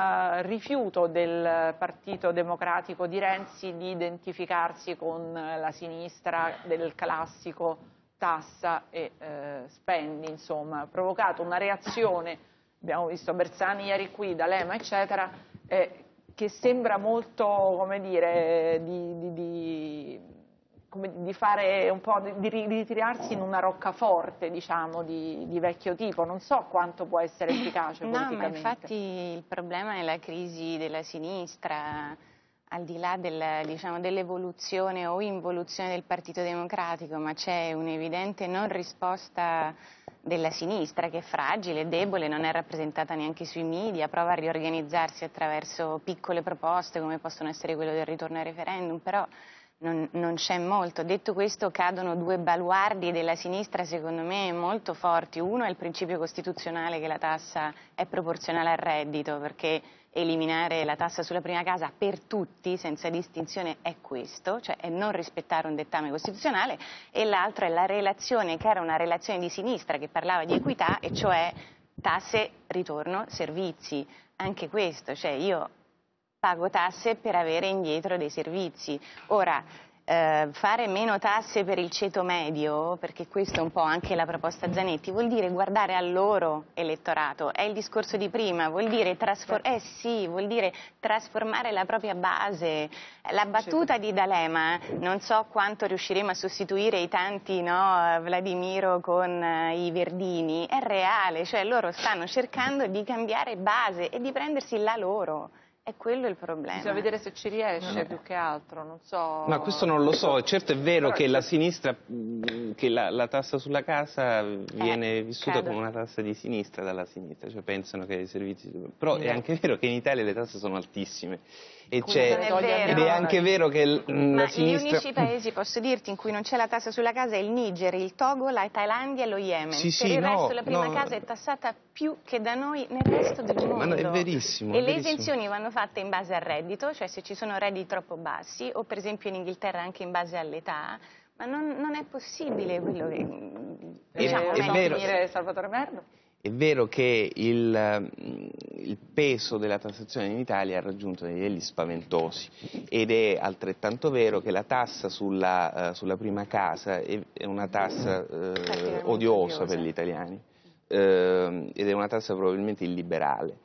rifiuto del Partito Democratico di Renzi di identificarsi con la sinistra del classico tassa e eh, spendi, insomma, ha provocato una reazione, abbiamo visto Bersani ieri qui, D'Alema eccetera, eh, che sembra molto, come dire, di, di, di, come di fare un po', di, di ritirarsi in una roccaforte, diciamo, di, di vecchio tipo. Non so quanto può essere efficace politicamente. No, ma infatti il problema è la crisi della sinistra, al di là del, diciamo, dell'evoluzione o involuzione del Partito Democratico, ma c'è un'evidente non risposta della sinistra che è fragile, debole, non è rappresentata neanche sui media, prova a riorganizzarsi attraverso piccole proposte come possono essere quello del ritorno al referendum, però non, non c'è molto. Detto questo, cadono due baluardi della sinistra secondo me molto forti. Uno è il principio costituzionale che la tassa è proporzionale al reddito, perché eliminare la tassa sulla prima casa per tutti, senza distinzione, è questo, cioè è non rispettare un dettame costituzionale, e l'altro è la relazione, che era una relazione di sinistra che parlava di equità, e cioè tasse, ritorno, servizi. Anche questo, cioè io pago tasse per avere indietro dei servizi. Ora, eh, fare meno tasse per il ceto medio, perché questo è un po' anche la proposta Zanetti, vuol dire guardare al loro elettorato, è il discorso di prima, vuol dire, trasfor- eh sì, vuol dire trasformare la propria base. La battuta di D'Alema, non so quanto riusciremo a sostituire i tanti, no, Vladimiro con uh, i Verdini, è reale, cioè loro stanno cercando di cambiare base e di prendersi la loro. È quello il problema. Bisogna vedere se ci riesce, no, più che altro, non so... Ma questo non lo so, certo è vero però che la sinistra, che la, la tassa sulla casa viene eh, vissuta credo. come una tassa di sinistra dalla sinistra, cioè pensano che i servizi... Però è anche vero che in Italia le tasse sono altissime. E c'è, è ed è anche vero che l, Ma la sinistra... gli unici paesi, posso dirti, in cui non c'è la tassa sulla casa è il Niger, il Togo, la Thailandia e lo Yemen. Sì, per sì, il no, resto la prima no. casa è tassata più che da noi nel resto del mondo. Ma no, è verissimo. E è le verissimo. esenzioni vanno fatte in base al reddito, cioè se ci sono redditi troppo bassi, o per esempio in Inghilterra anche in base all'età. Ma non, non è possibile quello che... Diciamo, è, è vero. Finire Salvatore Merlo? È vero che il, il peso della tassazione in Italia ha raggiunto dei livelli spaventosi, ed è altrettanto vero che la tassa sulla, uh, sulla prima casa è, è una tassa uh, odiosa, odiosa per gli italiani, uh, ed è una tassa probabilmente illiberale.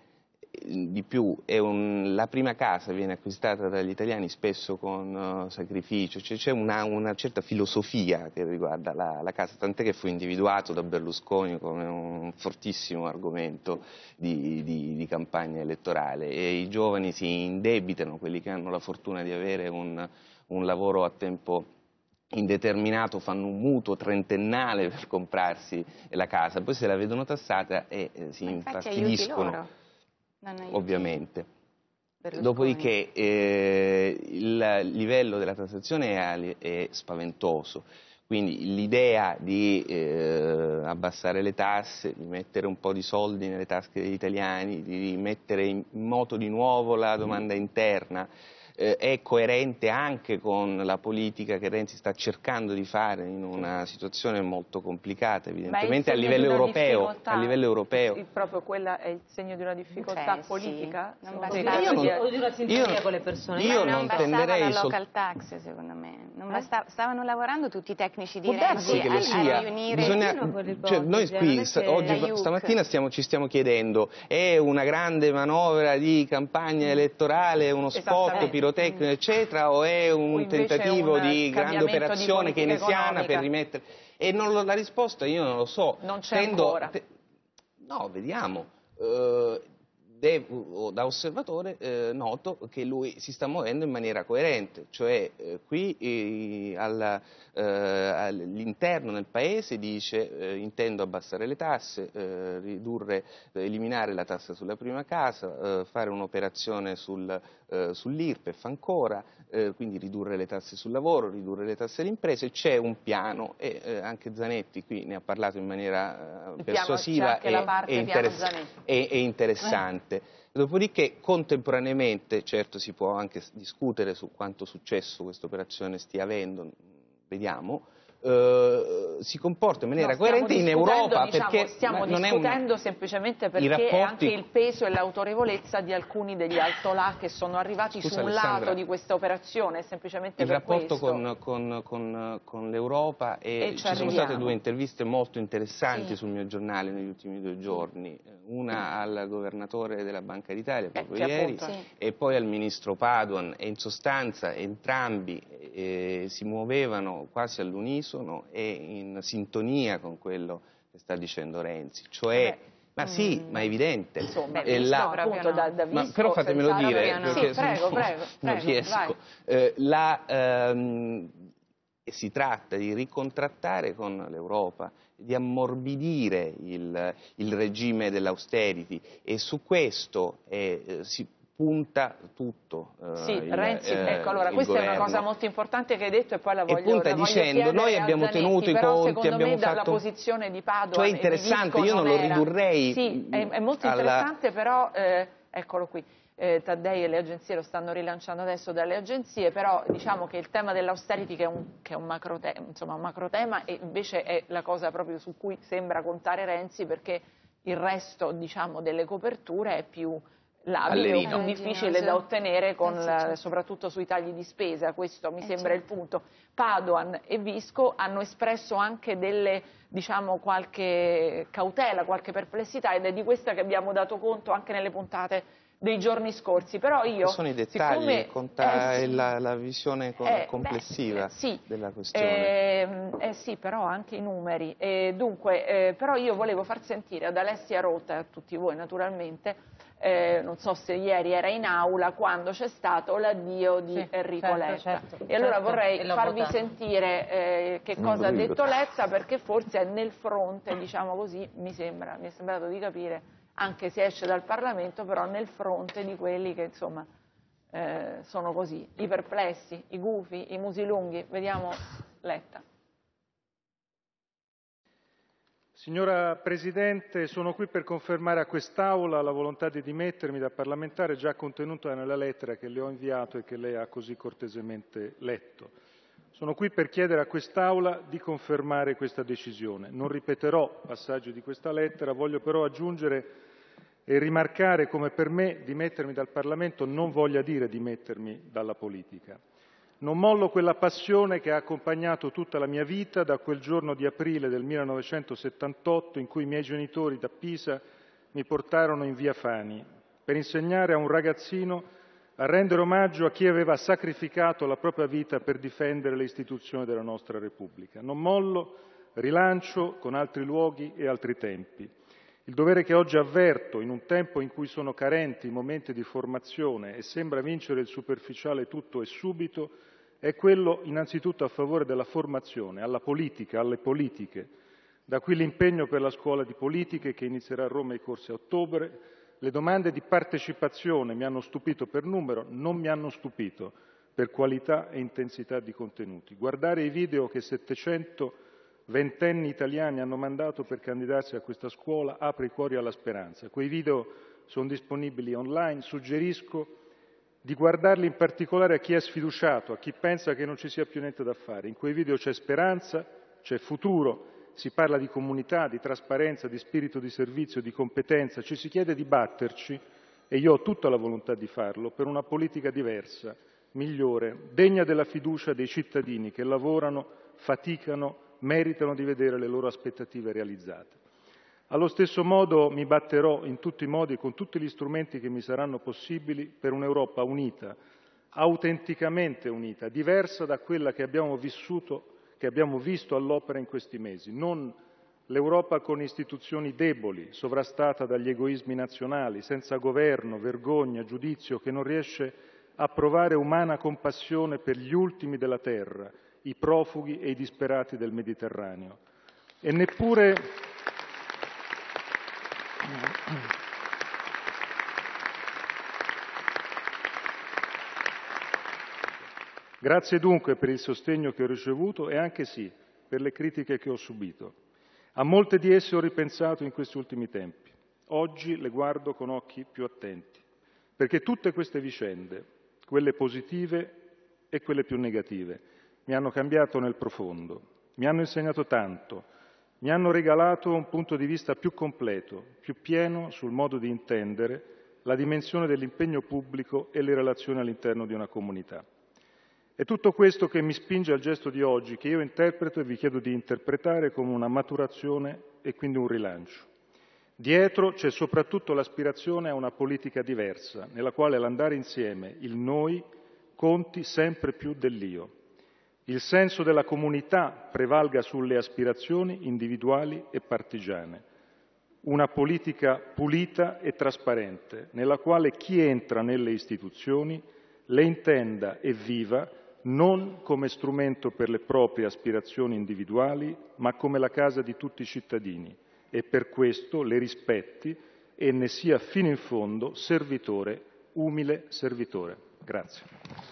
di più, è un, la prima casa viene acquistata dagli italiani spesso con uh, sacrificio, cioè, c'è una, una certa filosofia che riguarda la, la casa, tant'è che fu individuato da Berlusconi come un fortissimo argomento di, di, di campagna elettorale, e i giovani si indebitano, quelli che hanno la fortuna di avere un, un lavoro a tempo indeterminato, fanno un mutuo trentennale per comprarsi la casa, poi se la vedono tassata e eh, si infastidiscono. Ovviamente. Dopodiché eh, il livello della tassazione è, è spaventoso, quindi l'idea di eh, abbassare le tasse, di mettere un po' di soldi nelle tasche degli italiani, di mettere in moto di nuovo la domanda interna, eh, è coerente anche con la politica che Renzi sta cercando di fare in una situazione molto complicata, evidentemente a livello europeo. A livello europeo. Il, proprio quella è il segno di una difficoltà Beh, politica? Sì. Non bastava, io non, di, o di una simpatia io, con le persone. Io non, non bastava tenderei la sol... local tax, secondo me. Non bastava, stavano lavorando tutti i tecnici di Può darsi Renzi che lo a, sia. a riunire... Bisogna, cioè, noi qui sta, oggi, stamattina stiamo, ci stiamo chiedendo, è una grande manovra di campagna elettorale, uno spot pirotecnico eccetera, o è un tentativo un di grande operazione di keynesiana economica. per rimettere... E non lo, la risposta io non lo so. Non c'è Tendo, ancora. Te, no, vediamo. Uh, Devo, da osservatore eh, noto che lui si sta muovendo in maniera coerente, cioè eh, qui eh, alla, eh, all'interno del paese dice eh, intendo abbassare le tasse, eh, ridurre, eliminare la tassa sulla prima casa, eh, fare un'operazione sul, eh, sull'Irpef ancora, eh, quindi ridurre le tasse sul lavoro, ridurre le tasse alle imprese, c'è un piano e eh, anche Zanetti qui ne ha parlato in maniera eh, persuasiva e, e, interess e, e interessante. Dopodiché contemporaneamente, certo si può anche discutere su quanto successo questa operazione stia avendo, vediamo, eh, si comporta in maniera no, coerente in Europa, diciamo, perché stiamo non discutendo è un... semplicemente perché rapporti... anche il peso e l'autorevolezza di alcuni degli altolà che sono arrivati Scusa, su un Alessandra, lato di questa operazione, semplicemente il per rapporto questo. con, con, con, con l'Europa e, e ci arriviamo. sono state due interviste molto interessanti sì. sul mio giornale negli ultimi due giorni, una al governatore della Banca d'Italia proprio eh, ieri appunto, sì. e poi al ministro Padoan, e in sostanza entrambi eh, si muovevano quasi all'unisono e in sintonia con quello che sta dicendo Renzi, cioè Beh. ma sì, Mm. ma è evidente. Insomma, eh, visto, la... appunto, da, da ma visto, però fatemelo dire, no. perché sì, prego, non, prego, non prego, riesco. Eh, la, ehm, si tratta di ricontrattare con l'Europa, di ammorbidire il, il regime dell'austerity, e su questo eh, si punta tutto. Eh, sì, il, Renzi, eh, ecco, allora questa governo. è una cosa molto importante che hai detto e poi la voglio, e punta la voglio dicendo noi abbiamo Zanetti, tenuto i però conti, secondo abbiamo me dalla fatto... posizione di Padoan cioè e di interessante, Visco io non lo era... ridurrei sì, è, è molto alla... interessante, però eh, eccolo qui. Eh, Taddei e le agenzie lo stanno rilanciando adesso dalle agenzie, però diciamo che il tema dell'austerity che è un, che è un, macro, te, insomma, un macro tema, e invece è la cosa proprio su cui sembra contare Renzi, perché il resto, diciamo, delle coperture è più labile o più difficile da ottenere, con la, soprattutto sui tagli di spesa, questo mi sembra il punto. Padoan e Visco hanno espresso anche delle, diciamo, qualche cautela, qualche perplessità, ed è di questa che abbiamo dato conto anche nelle puntate dei giorni scorsi. Però io, sono i dettagli, siccome, conta eh, sì, la, la visione eh, complessiva beh, sì, della questione. Eh, eh sì, però anche i numeri. Eh, dunque, eh, però io volevo far sentire ad Alessia Rota e a tutti voi naturalmente, eh, non so se ieri era in aula, quando c'è stato l'addio di sì, Enrico certo, Letta. certo, e allora certo, vorrei e farvi votato. sentire eh, che Non cosa ha lo dico. detto Letta, perché forse è nel fronte, diciamo così, mi sembra, mi è sembrato di capire, anche se esce dal Parlamento, però nel fronte di quelli che insomma eh, sono così, i perplessi, i gufi, i musi lunghi. Vediamo Letta. Signora Presidente, sono qui per confermare a quest'Aula la volontà di dimettermi da parlamentare già contenuta nella lettera che le ho inviato e che lei ha così cortesemente letto. Sono qui per chiedere a quest'Aula di confermare questa decisione. Non ripeterò passaggi di questa lettera, voglio però aggiungere e rimarcare come per me dimettermi dal Parlamento non voglia dire dimettermi dalla politica. Non mollo quella passione che ha accompagnato tutta la mia vita da quel giorno di aprile del millenovecentosettantotto in cui i miei genitori da Pisa mi portarono in via Fani per insegnare a un ragazzino a rendere omaggio a chi aveva sacrificato la propria vita per difendere le istituzioni della nostra Repubblica. Non mollo, rilancio con altri luoghi e altri tempi. Il dovere che oggi avverto, in un tempo in cui sono carenti i momenti di formazione e sembra vincere il superficiale tutto e subito, è quello innanzitutto a favore della formazione, alla politica, alle politiche. Da qui l'impegno per la scuola di politiche che inizierà a Roma i corsi a ottobre. Le domande di partecipazione mi hanno stupito per numero, non mi hanno stupito per qualità e intensità di contenuti. Guardare i video che settecento ventenni italiani hanno mandato per candidarsi a questa scuola apre i cuori alla speranza. Quei video sono disponibili online, suggerisco di guardarli in particolare a chi è sfiduciato, a chi pensa che non ci sia più niente da fare. In quei video c'è speranza, c'è futuro, si parla di comunità, di trasparenza, di spirito di servizio, di competenza, ci si chiede di batterci, e io ho tutta la volontà di farlo, per una politica diversa, migliore, degna della fiducia dei cittadini che lavorano, faticano, meritano di vedere le loro aspettative realizzate. Allo stesso modo mi batterò in tutti i modi e con tutti gli strumenti che mi saranno possibili per un'Europa unita, autenticamente unita, diversa da quella che abbiamo vissuto, che abbiamo visto all'opera in questi mesi. Non l'Europa con istituzioni deboli, sovrastata dagli egoismi nazionali, senza governo, vergogna, giudizio, che non riesce a provare umana compassione per gli ultimi della terra, i profughi e i disperati del Mediterraneo. E neppure Grazie dunque per il sostegno che ho ricevuto e anche sì per le critiche che ho subito. A molte di esse ho ripensato in questi ultimi tempi. Oggi le guardo con occhi più attenti, perché tutte queste vicende, quelle positive e quelle più negative, mi hanno cambiato nel profondo, mi hanno insegnato tanto, mi hanno regalato un punto di vista più completo, più pieno sul modo di intendere la dimensione dell'impegno pubblico e le relazioni all'interno di una comunità. È tutto questo che mi spinge al gesto di oggi, che io interpreto e vi chiedo di interpretare come una maturazione e quindi un rilancio. Dietro c'è soprattutto l'aspirazione a una politica diversa, nella quale l'andare insieme, il noi, conti sempre più dell'io. Il senso della comunità prevalga sulle aspirazioni individuali e partigiane. Una politica pulita e trasparente, nella quale chi entra nelle istituzioni le intenda e viva non come strumento per le proprie aspirazioni individuali, ma come la casa di tutti i cittadini, e per questo le rispetti e ne sia fino in fondo servitore, umile servitore. Grazie.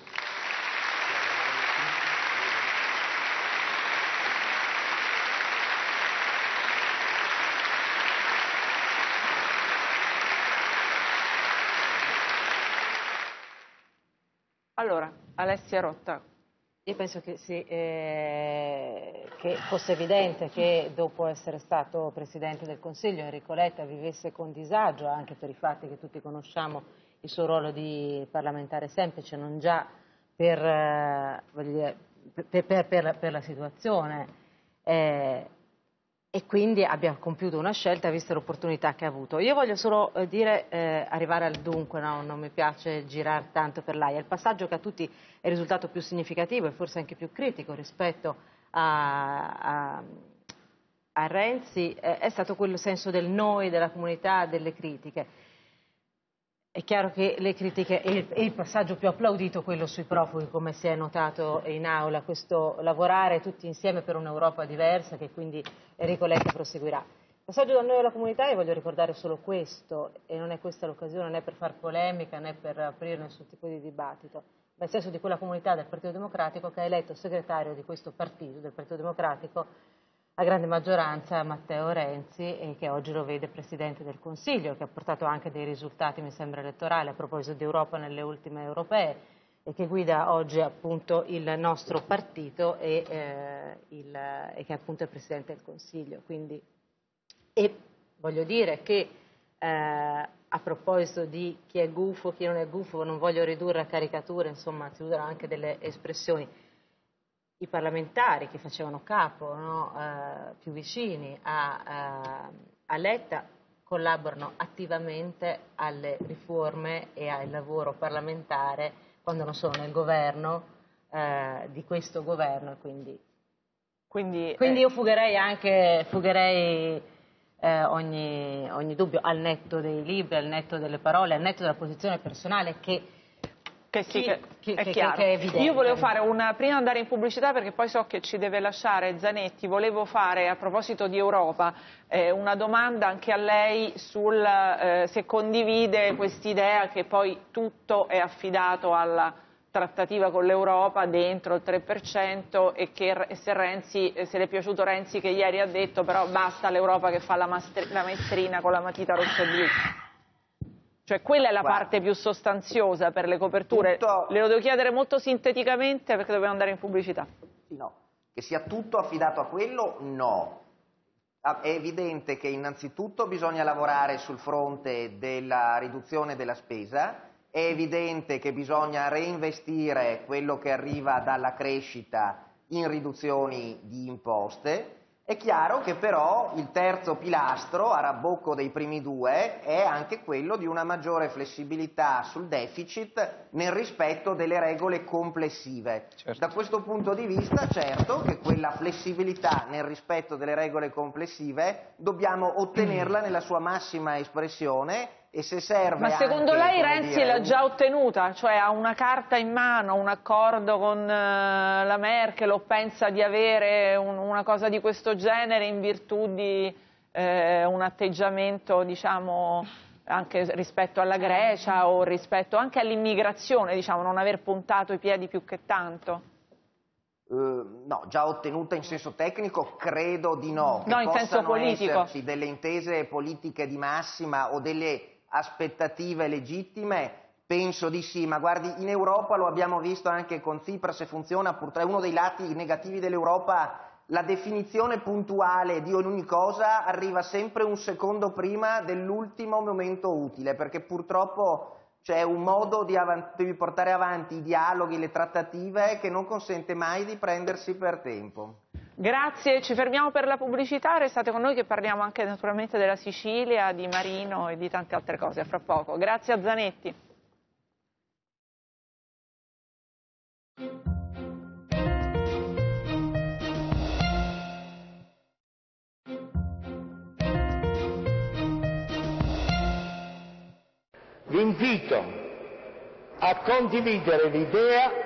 Allora, Alessia Rotta. Io penso che, sì, eh, che fosse evidente che dopo essere stato Presidente del Consiglio Enrico Letta vivesse con disagio, anche per i fatti che tutti conosciamo, il suo ruolo di parlamentare semplice, non già per, eh, voglio dire, per, per, per, per la situazione, eh, e quindi abbia compiuto una scelta vista l'opportunità che ha avuto. Io voglio solo eh, dire, eh, arrivare al dunque, no? Non mi piace girare tanto per l'aia. Il passaggio che a tutti è risultato più significativo e forse anche più critico rispetto a, a, a Renzi eh, è stato quel senso del noi, della comunità, delle critiche. È chiaro che le critiche e il, e il passaggio più applaudito, quello sui profughi, come si è notato in aula, questo lavorare tutti insieme per un'Europa diversa che quindi Enrico Letta proseguirà. Il passaggio da noi alla comunità, io voglio ricordare solo questo, e non è questa l'occasione né per far polemica né per aprire nessun tipo di dibattito, ma nel senso di quella comunità del Partito Democratico che ha eletto segretario di questo partito, del Partito Democratico, a grande maggioranza Matteo Renzi, e che oggi lo vede Presidente del Consiglio, che ha portato anche dei risultati, mi sembra, elettorali a proposito di Europa nelle ultime europee, e che guida oggi appunto il nostro partito e, eh, il, e che appunto è Presidente del Consiglio. Quindi, e voglio dire che eh, a proposito di chi è gufo, chi non è gufo, non voglio ridurre a caricature, insomma, si usano anche delle espressioni. I parlamentari che facevano capo, no, eh, più vicini a, a, a Letta collaborano attivamente alle riforme e al lavoro parlamentare quando non sono nel governo eh, di questo governo. Quindi, quindi, quindi eh... io fugherei anche fugherei eh, ogni, ogni dubbio, al netto dei libri, al netto delle parole, al netto della posizione personale che Che sì, che, che, è che, chiaro. che è evidente. Io volevo fare una, prima di andare in pubblicità, perché poi so che ci deve lasciare Zanetti, volevo fare, a proposito di Europa, eh, una domanda anche a lei sul eh, se condivide quest'idea che poi tutto è affidato alla trattativa con l'Europa dentro il tre per cento e che se, Renzi, se le è piaciuto Renzi che ieri ha detto però basta l'Europa che fa la, la maestrina con la matita rossa e blu. Cioè quella è la Guarda, parte più sostanziosa per le coperture. tutto... Le lo devo chiedere molto sinteticamente perché dobbiamo andare in pubblicità. No, che sia tutto affidato a quello, no. È evidente che innanzitutto bisogna lavorare sul fronte della riduzione della spesa, è evidente che bisogna reinvestire quello che arriva dalla crescita in riduzioni di imposte. È chiaro che però il terzo pilastro, a rabocco dei primi due, è anche quello di una maggiore flessibilità sul deficit nel rispetto delle regole complessive. Certo. Da questo punto di vista, certo che quella flessibilità nel rispetto delle regole complessive dobbiamo ottenerla nella sua massima espressione. E se serve Ma secondo anche, lei Renzi l'ha già ottenuta? Cioè ha una carta in mano, un accordo con uh, la Merkel o pensa di avere un, una cosa di questo genere in virtù di eh, un atteggiamento, diciamo, anche rispetto alla Grecia o rispetto anche all'immigrazione, diciamo, non aver puntato i piedi più che tanto? Uh, no, già ottenuta in senso tecnico credo di no. Che no, in senso politico. Esserci delle intese politiche di massima o delle aspettative legittime, penso di sì, ma guardi, in Europa lo abbiamo visto anche con Tsipras, se funziona, purtroppo è uno dei lati negativi dell'Europa, la definizione puntuale di ogni cosa arriva sempre un secondo prima dell'ultimo momento utile, perché purtroppo c'è un modo di, di portare avanti i dialoghi, le trattative che non consente mai di prendersi per tempo. Grazie, ci fermiamo per la pubblicità, restate con noi che parliamo anche naturalmente della Sicilia, di Marino e di tante altre cose, a fra poco. Grazie a Zanetti. Vi invito a condividere l'idea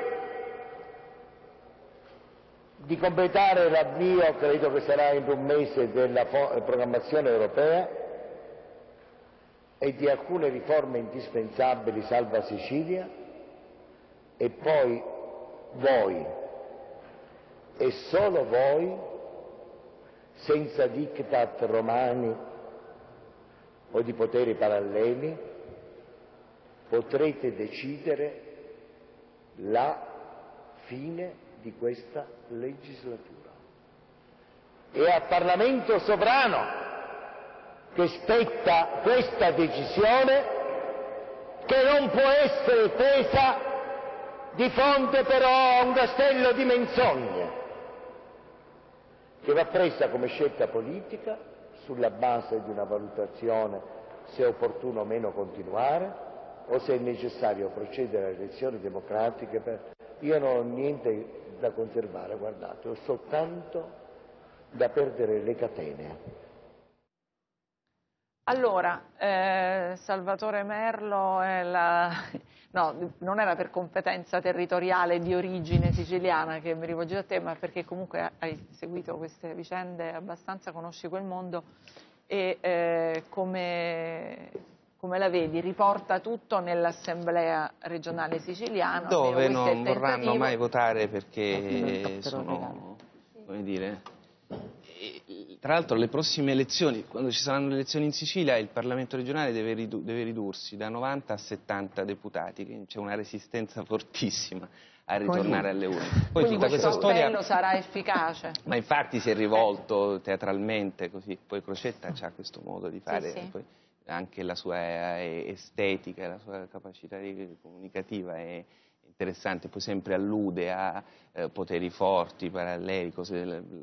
di completare l'avvio, credo che sarà in un mese, della programmazione europea e di alcune riforme indispensabili salva Sicilia, e poi voi, e solo voi, senza diktat romani o di poteri paralleli, potrete decidere la fine di questa legislatura. È al Parlamento sovrano che spetta questa decisione, che non può essere presa di fronte però a un castello di menzogne, che va presa come scelta politica sulla base di una valutazione se è opportuno o meno continuare o se è necessario procedere alle elezioni democratiche. Per... Io non ho niente da conservare, guardate, ho soltanto da perdere le catene. Allora, eh, Salvatore Merlo è la... no, non era per competenza territoriale di origine siciliana che mi rivolgevo a te, ma perché comunque hai seguito queste vicende abbastanza, conosci quel mondo e eh, come... come la vedi? Riporta tutto nell'Assemblea regionale siciliana, dove non vorranno mai votare perché sono, come dire, tra l'altro le prossime elezioni, quando ci saranno le elezioni in Sicilia, il Parlamento regionale deve, ridu deve ridursi da novanta a settanta deputati, quindi c'è una resistenza fortissima a ritornare alle urne. Poi quindi tutta questo questa storia appello sarà efficace? Ma infatti si è rivolto teatralmente così, poi Crocetta ha questo modo di fare, sì, sì. Poi anche la sua estetica, la sua capacità comunicativa è interessante, poi sempre allude a eh, poteri forti, paralleli, cose,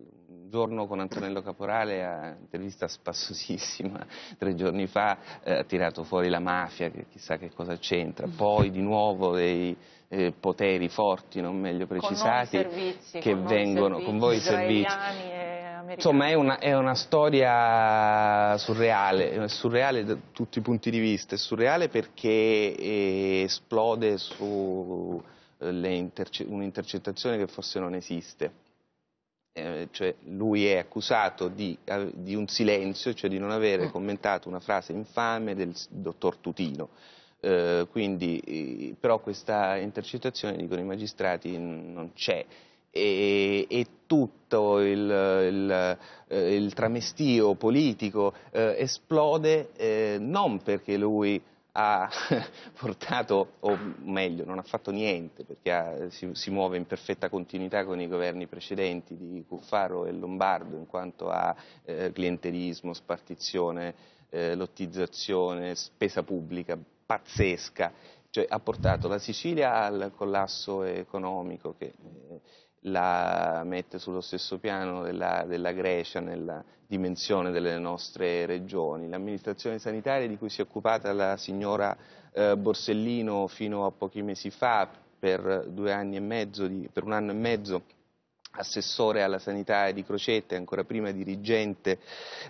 un giorno con Antonello Caporale, a intervista spassosissima, tre giorni fa, eh, ha tirato fuori la mafia, che chissà che cosa c'entra, poi di nuovo dei eh, poteri forti, non meglio precisati, con servizi, che con vengono servizi, con voi i servizi. E Insomma, è una, è una storia surreale, è surreale da tutti i punti di vista, è surreale perché eh, esplode su un'intercettazione che forse non esiste. Eh, cioè lui è accusato di, eh, di un silenzio, cioè di non avere commentato una frase infame del dottor Tutino. Eh, quindi, eh, però questa intercettazione, dicono i magistrati, non c'è. E, e tutto il, il, eh, il tramestio politico eh, esplode eh, non perché lui ha portato, o meglio, non ha fatto niente, perché ha, si, si muove in perfetta continuità con i governi precedenti di Cuffaro e Lombardo in quanto a eh, clientelismo, spartizione, eh, lottizzazione, spesa pubblica pazzesca, cioè ha portato la Sicilia al collasso economico che eh, la mette sullo stesso piano della, della Grecia nella dimensione delle nostre regioni. L'amministrazione sanitaria di cui si è occupata la signora eh, Borsellino fino a pochi mesi fa, per due anni e mezzo, di, per un anno e mezzo, assessore alla sanità di Crocetta e ancora prima dirigente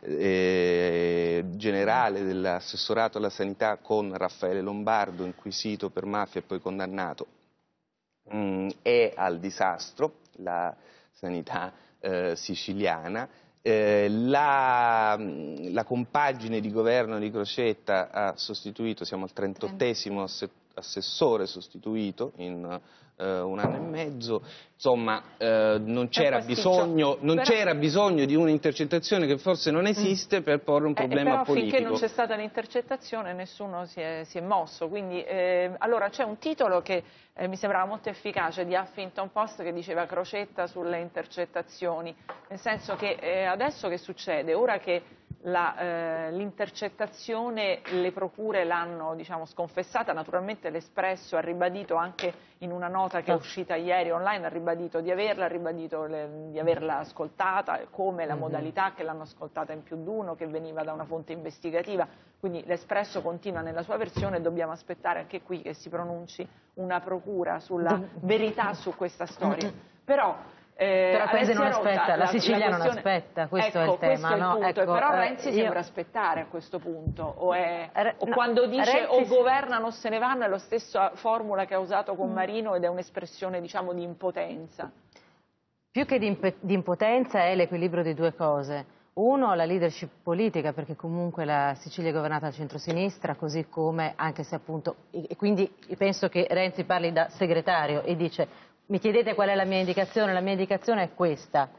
eh, generale dell'assessorato alla sanità con Raffaele Lombardo, inquisito per mafia e poi condannato, mh, è al disastro la sanità eh, siciliana. Eh, la, la compagine di governo di Crocetta ha sostituito, siamo al trentottesimo assessore sostituito in Uh, un anno e mezzo, insomma uh, non c'era bisogno, non però... c'era bisogno di un'intercettazione che forse non esiste mm. per porre un problema eh, però politico. Finché non c'è stata l'intercettazione nessuno si è, si è mosso, quindi eh, allora c'è un titolo che eh, mi sembrava molto efficace di Huffington Post che diceva Crocetta sulle intercettazioni, nel senso che eh, adesso che succede? Ora che eh, l'intercettazione le procure l'hanno diciamo, sconfessata, naturalmente l'Espresso ha ribadito anche in una nota che è uscita ieri online, ha ribadito di averla, ha ribadito le, di averla ascoltata, come la modalità che l'hanno ascoltata in più di uno, che veniva da una fonte investigativa, quindi l'Espresso continua nella sua versione e dobbiamo aspettare anche qui che si pronunci una procura sulla verità su questa storia. Però Eh, Però il Paese non aspetta, la, la Sicilia la non aspetta, questo ecco, è il tema. Questo è il no? punto, ecco, però eh, Renzi io... sembra aspettare a questo punto, o, è, o no, quando dice Renzi... o governano o se ne vanno è la stessa formula che ha usato con Marino ed è un'espressione diciamo di impotenza. Più che di, imp di impotenza è l'equilibrio di due cose. Uno, la leadership politica, perché comunque la Sicilia è governata dal centrosinistra, così come, anche se appunto, e quindi penso che Renzi parli da segretario e dice mi chiedete qual è la mia indicazione, la mia indicazione è questa.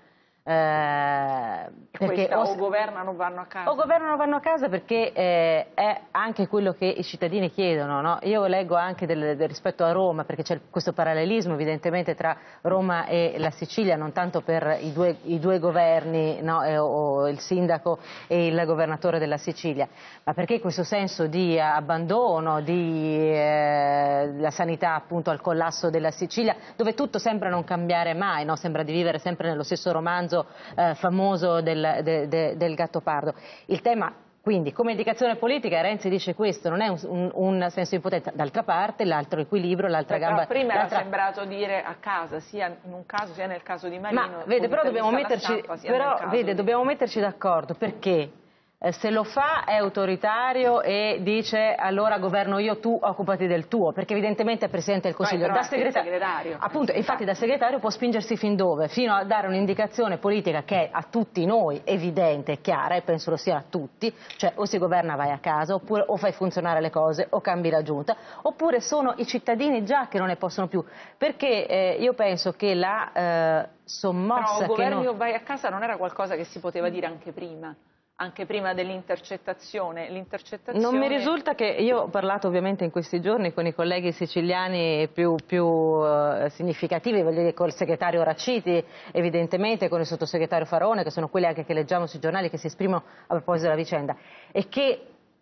Eh, perché questa o, o governano o vanno a casa. O governano o vanno a casa perché eh, è anche quello che i cittadini chiedono. No? Io leggo anche del, del rispetto a Roma, perché c'è questo parallelismo evidentemente tra Roma e la Sicilia, non tanto per i due, i due governi, no? e, o il sindaco e il governatore della Sicilia, ma perché questo senso di abbandono, di eh, la sanità appunto al collasso della Sicilia, dove tutto sembra non cambiare mai, no? Sembra di vivere sempre nello stesso romanzo Eh, famoso del, de, de, del Gattopardo. Il tema, quindi, come indicazione politica, Renzi dice questo, non è un, un, un senso di impotenza, d'altra parte l'altro equilibrio, l'altra gamba... Prima era sembrato dire a casa, sia in un caso sia nel caso di Marino. Ma vede, però dobbiamo metterci, stampa, però, vede, di... dobbiamo metterci d'accordo, perché eh, se lo fa è autoritario e dice allora governo io, tu occupati del tuo, perché evidentemente è Presidente del Consiglio. Poi, da segretario, segretario. Appunto, infatti da segretario può spingersi fin dove? Fino a dare un'indicazione politica che è a tutti noi evidente e chiara, e penso lo sia a tutti, cioè o si governa vai a casa, oppure o fai funzionare le cose, o cambi la giunta, oppure sono i cittadini già che non ne possono più, perché eh, io penso che la eh, sommossa... Però governi che non... o vai a casa non era qualcosa che si poteva dire anche prima? Anche prima dell'intercettazione. L'intercettazione... Non mi risulta che, io ho parlato ovviamente in questi giorni con i colleghi siciliani più, più uh, significativi, voglio dire col segretario Raciti evidentemente, con il sottosegretario Farone, che sono quelli anche che leggiamo sui giornali che si esprimono a proposito della vicenda, e che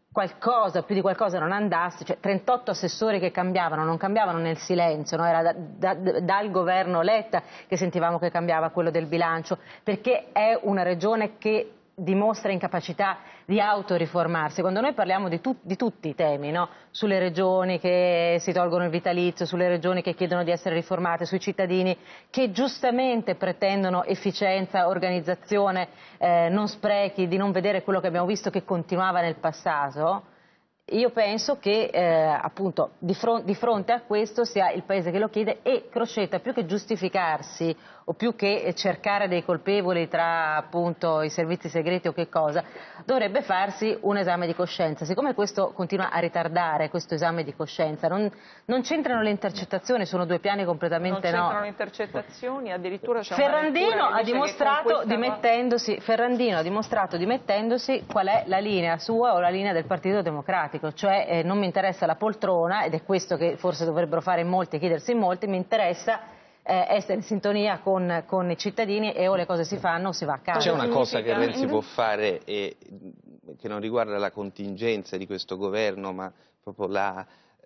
qualcosa, più di qualcosa non andasse, cioè trentotto assessori che cambiavano, non cambiavano nel silenzio, no? Era da, da, dal governo Letta che sentivamo che cambiava quello del bilancio, perché è una regione che dimostra incapacità di autoriformarsi. Quando noi parliamo di, tu, di tutti i temi, no? Sulle regioni che si tolgono il vitalizio, sulle regioni che chiedono di essere riformate, sui cittadini che giustamente pretendono efficienza, organizzazione, eh, non sprechi, di non vedere quello che abbiamo visto che continuava nel passato, io penso che eh, appunto di, fron di fronte a questo sia il Paese che lo chiede, e Crocetta, più che giustificarsi o più che cercare dei colpevoli tra appunto i servizi segreti o che cosa, dovrebbe farsi un esame di coscienza. Siccome questo continua a ritardare, questo esame di coscienza, non, non c'entrano le intercettazioni, sono due piani completamente no. Non c'entrano le intercettazioni, addirittura c'è Ferrandino una ha dimostrato dimettendosi, cosa... Ferrandino ha dimostrato dimettendosi qual è la linea sua o la linea del Partito Democratico, cioè eh, non mi interessa la poltrona, ed è questo che forse dovrebbero fare in molti, chiedersi in molti, mi interessa Eh, essere in sintonia con, con i cittadini, e o le cose si fanno o si va a casa. C'è una cosa che Renzi può fare e che non riguarda la contingenza di questo governo, ma proprio la,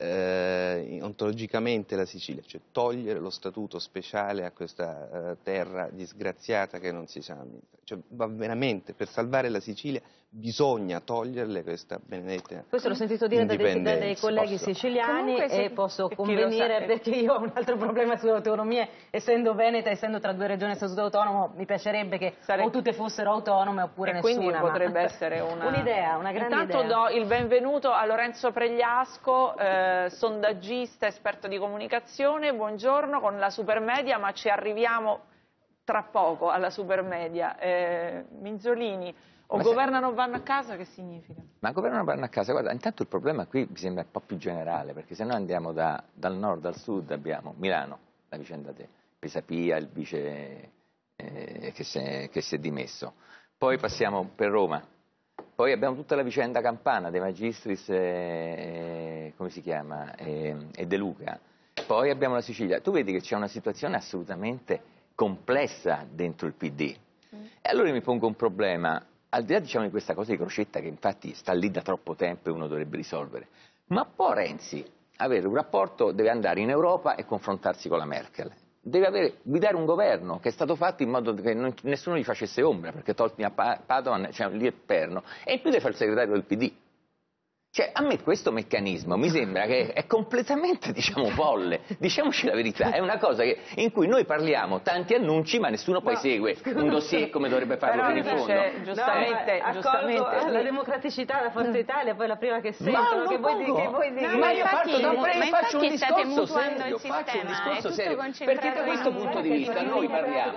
eh, ontologicamente la Sicilia, cioè togliere lo statuto speciale a questa eh, terra disgraziata che non si sa amministrare. Cioè, va veramente, per salvare la Sicilia bisogna toglierle questa benedetta. Questo l'ho sentito dire da dei, da dei colleghi posso. siciliani se, e posso convenire, perché io ho un altro problema sulle autonomie, essendo veneta, essendo tra due regioni a statuto autonomo, mi piacerebbe che Sare... o tutte fossero autonome oppure e nessuna. Quindi potrebbe ma... essere una... un'idea, una grande Intanto idea. do il benvenuto a Lorenzo Pregliasco, eh, sondaggista, esperto di comunicazione. Buongiorno, con la Supermedia, ma ci arriviamo tra poco alla Supermedia. Eh, Minzolini, o ma governano o vanno a casa, che significa? Ma governano o vanno a casa? Guarda, intanto il problema qui mi sembra un po' più generale, perché se noi andiamo da, dal nord al sud abbiamo Milano, la vicenda di Pisapia, il vice eh, che, si è, che si è dimesso, poi passiamo per Roma, poi abbiamo tutta la vicenda campana dei Magistris, e, come si chiama, e, e De Luca, poi abbiamo la Sicilia. Tu vedi che c'è una situazione assolutamente complessa dentro il P D. Mm. E allora io mi pongo un problema, al di là diciamo di questa cosa di Crocetta che infatti sta lì da troppo tempo e uno dovrebbe risolvere, ma può Renzi avere un rapporto, deve andare in Europa e confrontarsi con la Merkel, deve avere, guidare un governo che è stato fatto in modo che non, nessuno gli facesse ombra, perché tolti a Padoan, cioè, lì è perno, e in più deve fare il segretario del P D. Cioè, a me questo meccanismo mi sembra che è completamente, diciamo, folle, diciamoci la verità, è una cosa che, in cui noi parliamo tanti annunci ma nessuno poi no, segue un dossier come dovrebbe farlo fino in fondo. Giustamente, no, giustamente. La democraticità da Forza Italia, poi la prima che sento, ma che voi, che voi dite. No, ma io faccio, da ma faccio un discorso serio, faccio un discorso serio, perché da questo punto di vista noi parliamo,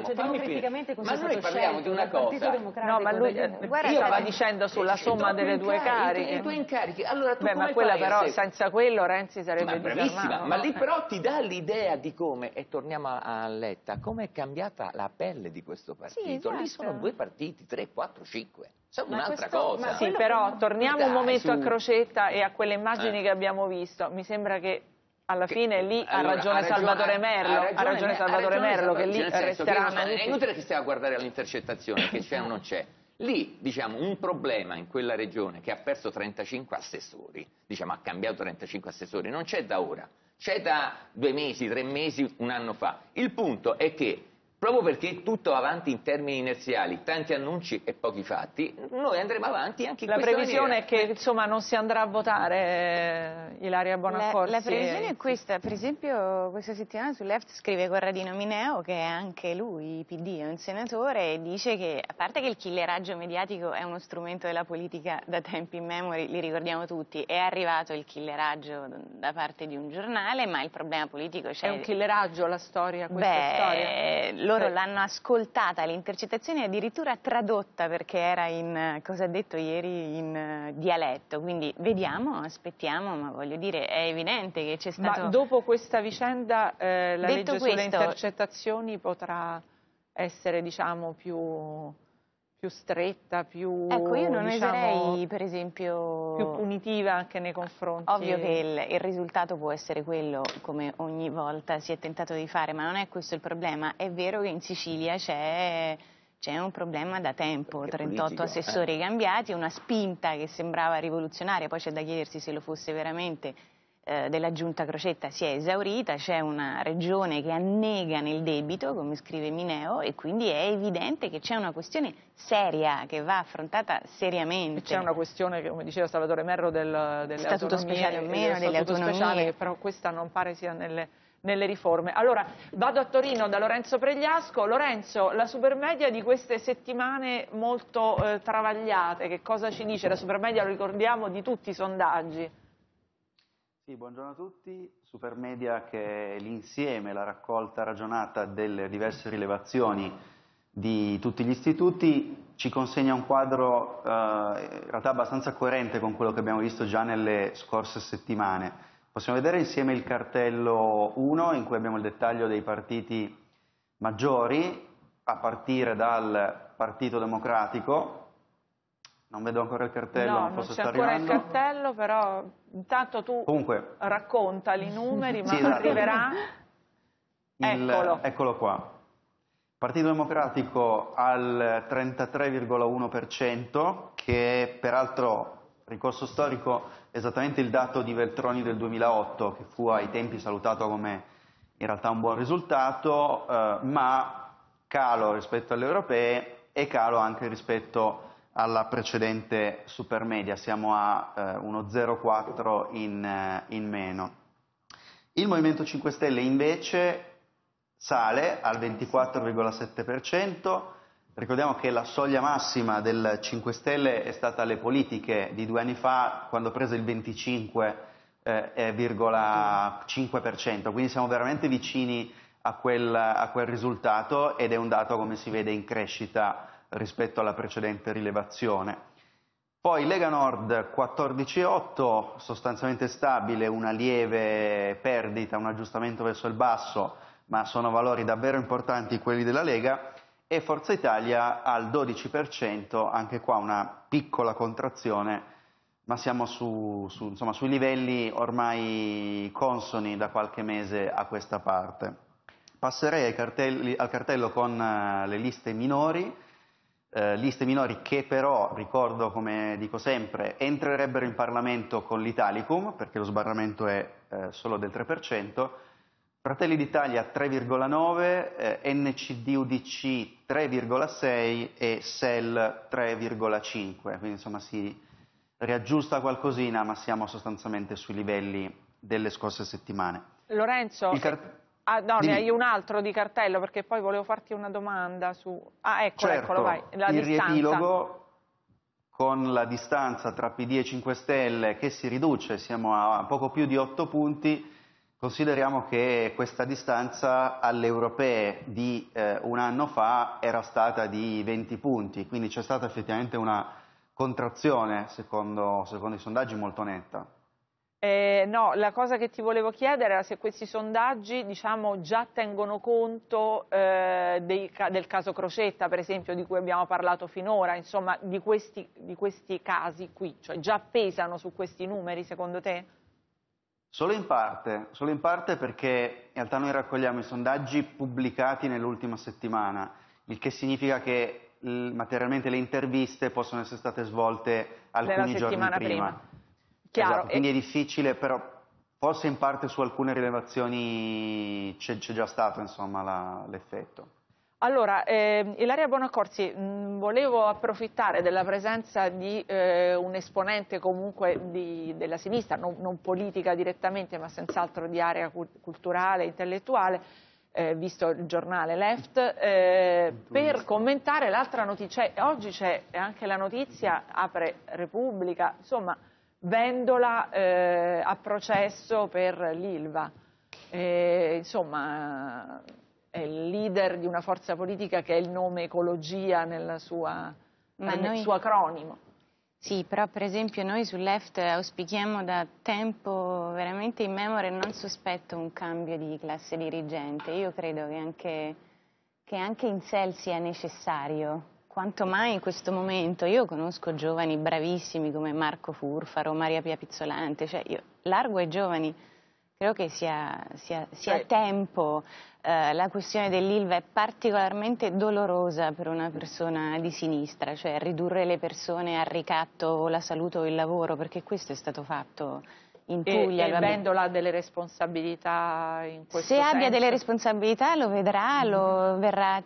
ma noi parliamo di una cosa. No, ma lui stava dicendo sulla somma delle due cariche. I due incarichi, allora tu come quella però, senza quello Renzi sarebbe ma bravissima, disarmato. ma lì però ti dà l'idea di come, e torniamo a, a Letta, come è cambiata la pelle di questo partito. Sì, esatto. Lì sono due partiti, tre, quattro, cinque, sono un'altra cosa. Ma sì, però torniamo Dai, un momento su... a Crocetta e a quelle immagini eh. che abbiamo visto. Mi sembra che alla fine lì allora, ha ragione, ragione Salvatore Merlo, ha ragione, ha ragione Salvatore Merlo, che lì resterà. È inutile che stiamo a guardare all'intercettazione, che c'è o non c'è. Lì, diciamo, un problema in quella regione che ha perso trentacinque assessori, diciamo, ha cambiato trentacinque assessori, non c'è da ora, c'è da due mesi, tre mesi, un anno fa. Il punto è che, proprio perché tutto va avanti in termini inerziali, tanti annunci e pochi fatti, noi andremo avanti anche in la questa previsione maniera. è che insomma non si andrà a votare, eh, Ilaria Bonaccorsi. La, la previsione è questa, per esempio questa settimana su Left scrive Corradino Mineo, che è anche lui P D, è un senatore, e dice che, a parte che il killeraggio mediatico è uno strumento della politica da tempi immemori, li ricordiamo tutti, è arrivato il killeraggio da parte di un giornale, ma il problema politico c'è. È un killeraggio la storia, questa Beh, storia? Loro l'hanno ascoltata, l'intercettazione addirittura tradotta, perché era in, cosa ha detto ieri, in uh, dialetto, quindi vediamo, aspettiamo, ma voglio dire, è evidente che c'è stato... Ma dopo questa vicenda eh, la detto legge questo, sulle intercettazioni potrà essere, diciamo, più... più stretta, più, ecco, io non diciamo, eserei, per esempio, più punitiva anche nei confronti. Ovvio che il, il risultato può essere quello, come ogni volta si è tentato di fare, ma non è questo il problema. È vero che in Sicilia c'è c'è un problema da tempo, Perché trentotto politico, assessori eh. cambiati, una spinta che sembrava rivoluzionaria, poi c'è da chiedersi se lo fosse veramente, eh, della giunta Crocetta si è esaurita, c'è una regione che annega nel debito, come scrive Mineo, e quindi è evidente che c'è una questione seria che va affrontata seriamente. C'è una questione, che, come diceva Salvatore Merro, del, delle statuto autonomie, speciale o meno, del delle statuto autonomie. speciale, che però questa non pare sia nelle, nelle riforme. Allora, vado a Torino da Lorenzo Pregliasco. Lorenzo, la supermedia di queste settimane molto eh, travagliate, che cosa ci dice? La supermedia, lo ricordiamo, di tutti i sondaggi. Sì, buongiorno a tutti. Supermedia, che è l'insieme, la raccolta ragionata delle diverse rilevazioni di tutti gli istituti, ci consegna un quadro eh, in realtà abbastanza coerente con quello che abbiamo visto già nelle scorse settimane. Possiamo vedere insieme il cartello uno, in cui abbiamo il dettaglio dei partiti maggiori, a partire dal Partito Democratico. Non vedo ancora il cartello, no, ma non forse c'è sta ancora arrivando. il cartello, però intanto tu Comunque, raccontali i numeri, ma sì, esatto. arriverà. Il, Eccolo. Eccolo qua. Partito Democratico al trentatré virgola uno per cento, che è peraltro, ricorso storico, esattamente il dato di Veltroni del duemilaotto, che fu ai tempi salutato come in realtà un buon risultato, eh, ma calo rispetto alle europee e calo anche rispetto alla precedente supermedia, siamo a eh, uno zero virgola quattro in, eh, in meno. Il Movimento cinque Stelle invece sale al ventiquattro virgola sette per cento, ricordiamo che la soglia massima del cinque Stelle è stata alle politiche di due anni fa, quando prese il venticinque virgola cinque per cento, quindi siamo veramente vicini a quel, a quel risultato, ed è un dato, come si vede, in crescita rispetto alla precedente rilevazione. Poi Lega Nord quattordici virgola otto, sostanzialmente stabile, una lieve perdita, un aggiustamento verso il basso, ma sono valori davvero importanti quelli della Lega, e Forza Italia al dodici per cento, anche qua una piccola contrazione, ma siamo su, su, insomma, sui livelli ormai consoni da qualche mese a questa parte. Passerei ai cartelli, al cartello con uh, le liste minori, uh, liste minori che però, ricordo come dico sempre, entrerebbero in Parlamento con l'Italicum, perché lo sbarramento è uh, solo del tre per cento, Fratelli d'Italia tre virgola nove, eh, N C D U D C tre virgola sei e S E L tre virgola cinque, quindi insomma si riaggiusta qualcosina, ma siamo sostanzialmente sui livelli delle scorse settimane. Lorenzo, car... ah, no, Dimmi. ne hai un altro di cartello, perché poi volevo farti una domanda su... Ah, eccolo, certo, eccolo, vai, la il distanza. riepilogo con la distanza tra P D e cinque Stelle che si riduce, siamo a poco più di otto punti, consideriamo che questa distanza alle europee di eh, un anno fa era stata di venti punti, quindi c'è stata effettivamente una contrazione, secondo, secondo i sondaggi, molto netta. Eh, no, la cosa che ti volevo chiedere era se questi sondaggi, diciamo, già tengono conto eh, dei, del caso Crocetta, per esempio, di cui abbiamo parlato finora, insomma, di questi, di questi casi qui, cioè già pesano su questi numeri, secondo te? Solo in parte, solo in parte perché in realtà noi raccogliamo i sondaggi pubblicati nell'ultima settimana, il che significa che materialmente le interviste possono essere state svolte alcuni giorni prima. prima. Chiaro. Esatto, quindi è difficile, però forse in parte su alcune rilevazioni c'è già stato, insomma, l'effetto. Allora, eh, Ilaria Bonaccorsi, mh, volevo approfittare della presenza di eh, un esponente comunque di, della sinistra, non, non politica direttamente, ma senz'altro di area culturale, intellettuale, eh, visto il giornale Left, eh, per commentare l'altra notizia. Oggi c'è anche la notizia, apre Repubblica, insomma, Vendola eh, a processo per l'Ilva. Eh, insomma... è il leader di una forza politica che ha il nome Ecologia nella sua, nel noi... suo acronimo. Sì, però per esempio noi sul Left auspichiamo da tempo veramente immemore, non sospetto un cambio di classe dirigente. Io credo che anche, che anche in S E L sia necessario, quanto mai in questo momento. Io conosco giovani bravissimi come Marco Furfaro, Maria Pia Pizzolante, cioè io largo ai giovani. Credo che sia, sia, sia sì. tempo. Uh, la questione dell'Ilva è particolarmente dolorosa per una persona di sinistra, cioè ridurre le persone al ricatto o la salute o il lavoro, perché questo è stato fatto in Puglia. E, e Vendola ha delle responsabilità in questo Se senso? abbia delle responsabilità lo vedrà, mm. lo verrà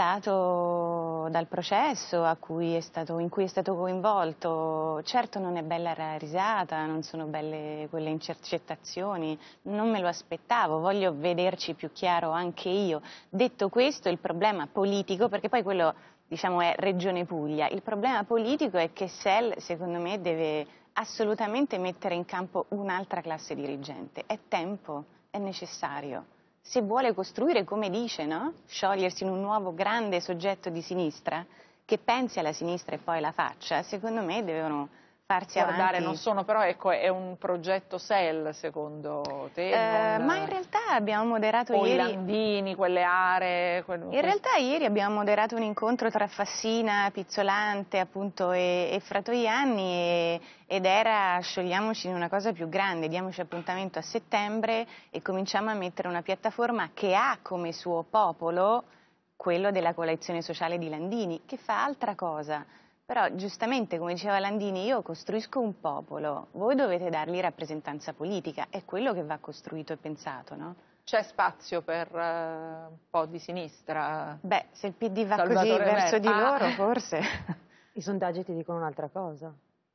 accertato dal processo a cui è stato, in cui è stato coinvolto. Certo non è bella la risata, non sono belle quelle intercettazioni, non me lo aspettavo, voglio vederci più chiaro anche io. Detto questo, il problema politico, perché poi quello diciamo è Regione Puglia, il problema politico è che S E L secondo me deve assolutamente mettere in campo un'altra classe dirigente. È tempo, è necessario. Se vuole costruire, come dice, no? Sciogliersi in un nuovo grande soggetto di sinistra, che pensi alla sinistra e poi la faccia, secondo me devono farsi Guardare, avanti. non sono, però ecco, è un progetto S E L secondo te? Eh, non... Ma in realtà abbiamo moderato o ieri... i Landini, quelle aree... Quello... In realtà ieri abbiamo moderato un incontro tra Fassina, Pizzolante appunto e, e Fratoianni e, ed era sciogliamoci in una cosa più grande, diamoci appuntamento a settembre e cominciamo a mettere una piattaforma che ha come suo popolo quello della coalizione sociale di Landini, che fa altra cosa. Però giustamente, come diceva Landini, io costruisco un popolo, voi dovete dargli rappresentanza politica, è quello che va costruito e pensato, no? C'è spazio per uh, un po' di sinistra? Beh, se il P D va Salvatore così verso Merlo. di loro, ah. forse. I sondaggi ti dicono un'altra cosa.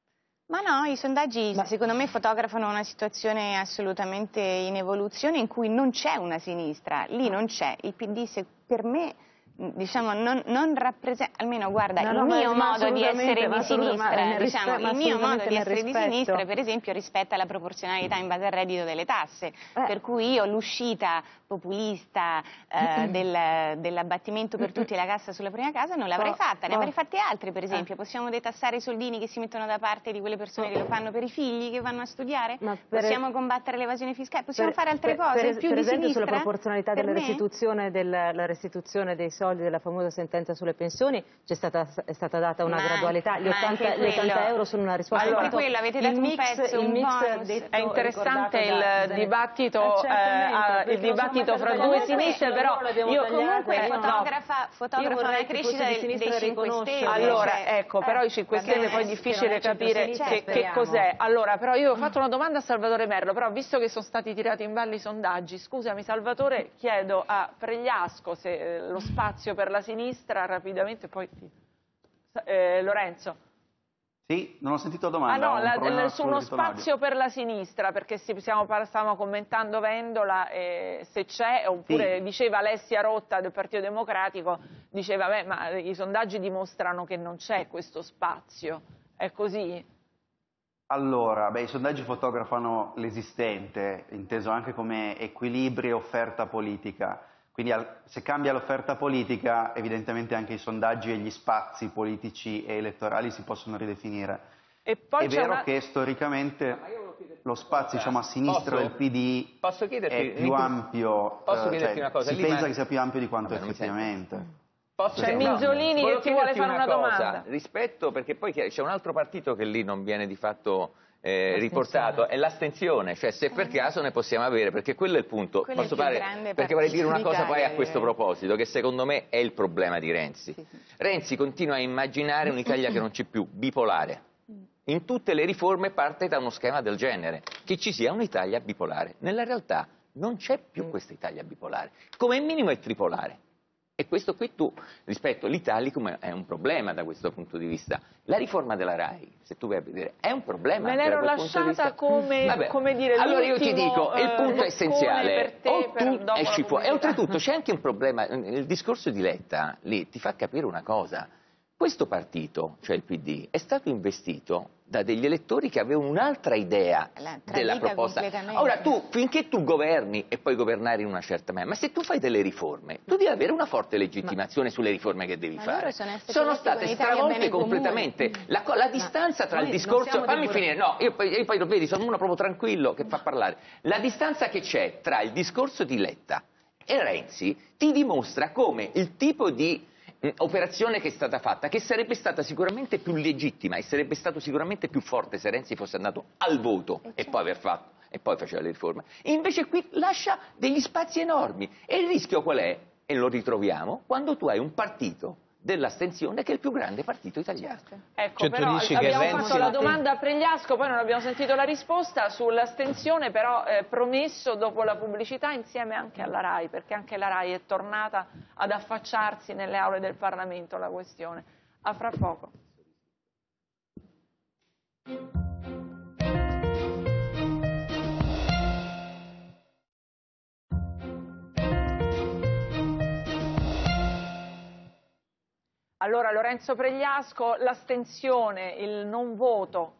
Ma no, i sondaggi Ma... secondo me fotografano una situazione assolutamente in evoluzione in cui non c'è una sinistra, lì non c'è. Il P D se, per me... diciamo non, non rappresenta, almeno guarda, no, no, il mio ma, modo ma di essere di sinistra, diciamo, il mio modo di essere rispetto. di sinistra per esempio rispetta la proporzionalità in base al reddito delle tasse, eh. per cui io l'uscita populista eh, del, dell'abbattimento per tutti e la cassa sulla prima casa non l'avrei fatta, ne avrei fatte altre per esempio, possiamo detassare i soldini che si mettono da parte di quelle persone che lo fanno per i figli che vanno a studiare, per possiamo combattere l'evasione fiscale, possiamo per, fare altre per, cose, per, più per di esempio sinistra, sulla proporzionalità della restituzione, del, la restituzione dei soldi della famosa sentenza sulle pensioni c'è stata, è stata data una ma, gradualità, gli ottanta, gli ottanta euro sono una risposta. Allora, quello avete dato il mix, un pezzo, il un mix detto, è interessante il da, dibattito, eh, eh, il dibattito fra due sinistre, però io comunque eh, fotografa, fotografa una crescita di dei, dei cinque Stelle. Allora, cioè, ecco, però i cinque Stelle poi è difficile capire che, che speriamo. cos'è. Allora, però io ho fatto una domanda a Salvatore Merlo, però visto che sono stati tirati in ballo i sondaggi, scusami Salvatore, chiedo a Pregliasco se eh, lo spazio per la sinistra rapidamente, poi eh, Lorenzo. Sì, non ho sentito la domanda. Ah no, la, la, su uno ritonaggio. spazio per la sinistra, perché stiamo, stavamo commentando Vendola, eh, se c'è, oppure sì. Diceva Alessia Rotta del Partito Democratico, diceva, beh, ma i sondaggi dimostrano che non c'è questo spazio, è così? Allora, beh, i sondaggi fotografano l'esistente, inteso anche come equilibrio e offerta politica. Quindi se cambia l'offerta politica, evidentemente anche i sondaggi e gli spazi politici e elettorali si possono ridefinire. E poi è vero una... che storicamente lo spazio diciamo, a sinistra posso? del P D posso è più ampio, posso eh, chiederti cioè, una cosa? si Lì pensa ma... che sia più ampio di quanto Vabbè, effettivamente. C'è Minzolini no, che ti vuole fare una, una cosa, domanda. Rispetto, perché poi c'è un altro partito che lì non viene di fatto eh, riportato, è l'astensione, cioè se per caso ne possiamo avere, perché quello è il punto. Quello Posso è il più fare, grande perché vorrei dire una partito cosa poi a d'Italia, questo direi. proposito, che secondo me è il problema di Renzi. Sì, sì. Renzi continua a immaginare un'Italia che non c'è più, bipolare. In tutte le riforme parte da uno schema del genere, che ci sia un'Italia bipolare. Nella realtà non c'è più questa Italia bipolare, come minimo è tripolare. E questo qui tu, rispetto all'Italicum, è un problema da questo punto di vista. La riforma della RAI, se tu vai a vedere, è un problema. Me l'ero lasciata come, come dire, allora io ti dico, eh, il punto essenziale, per te, o per tu esci fuori, e pubblicità. oltretutto c'è anche un problema, il discorso di Letta lì ti fa capire una cosa. Questo partito, cioè il P D, è stato investito da degli elettori che avevano un'altra idea della proposta. Ora tu, finché tu governi e puoi governare in una certa maniera, ma se tu fai delle riforme, tu devi avere una forte legittimazione ma, sulle riforme che devi fare. Sono, sono state stravolte completamente. La, la distanza tra il discorso... Fammi finire, no, io, io poi lo vedi, sono uno proprio tranquillo che fa parlare. La distanza che c'è tra il discorso di Letta e Renzi ti dimostra come il tipo di operazione che è stata fatta, che sarebbe stata sicuramente più legittima e sarebbe stato sicuramente più forte se Renzi fosse andato al voto e, e poi aver fatto e poi faceva le riforme. E invece qui lascia degli spazi enormi. E il rischio qual è? E lo ritroviamo quando tu hai un partito dell'astensione che è il più grande partito italiano. Ecco, cioè, però dici abbiamo che fatto Renzi... la domanda a Pregliasco, poi non abbiamo sentito la risposta sull'astensione, però eh, promesso dopo la pubblicità insieme anche alla RAI, perché anche la RAI è tornata ad affacciarsi nelle aule del Parlamento la questione. A fra poco. Allora Lorenzo Pregliasco, l'astensione, il non voto.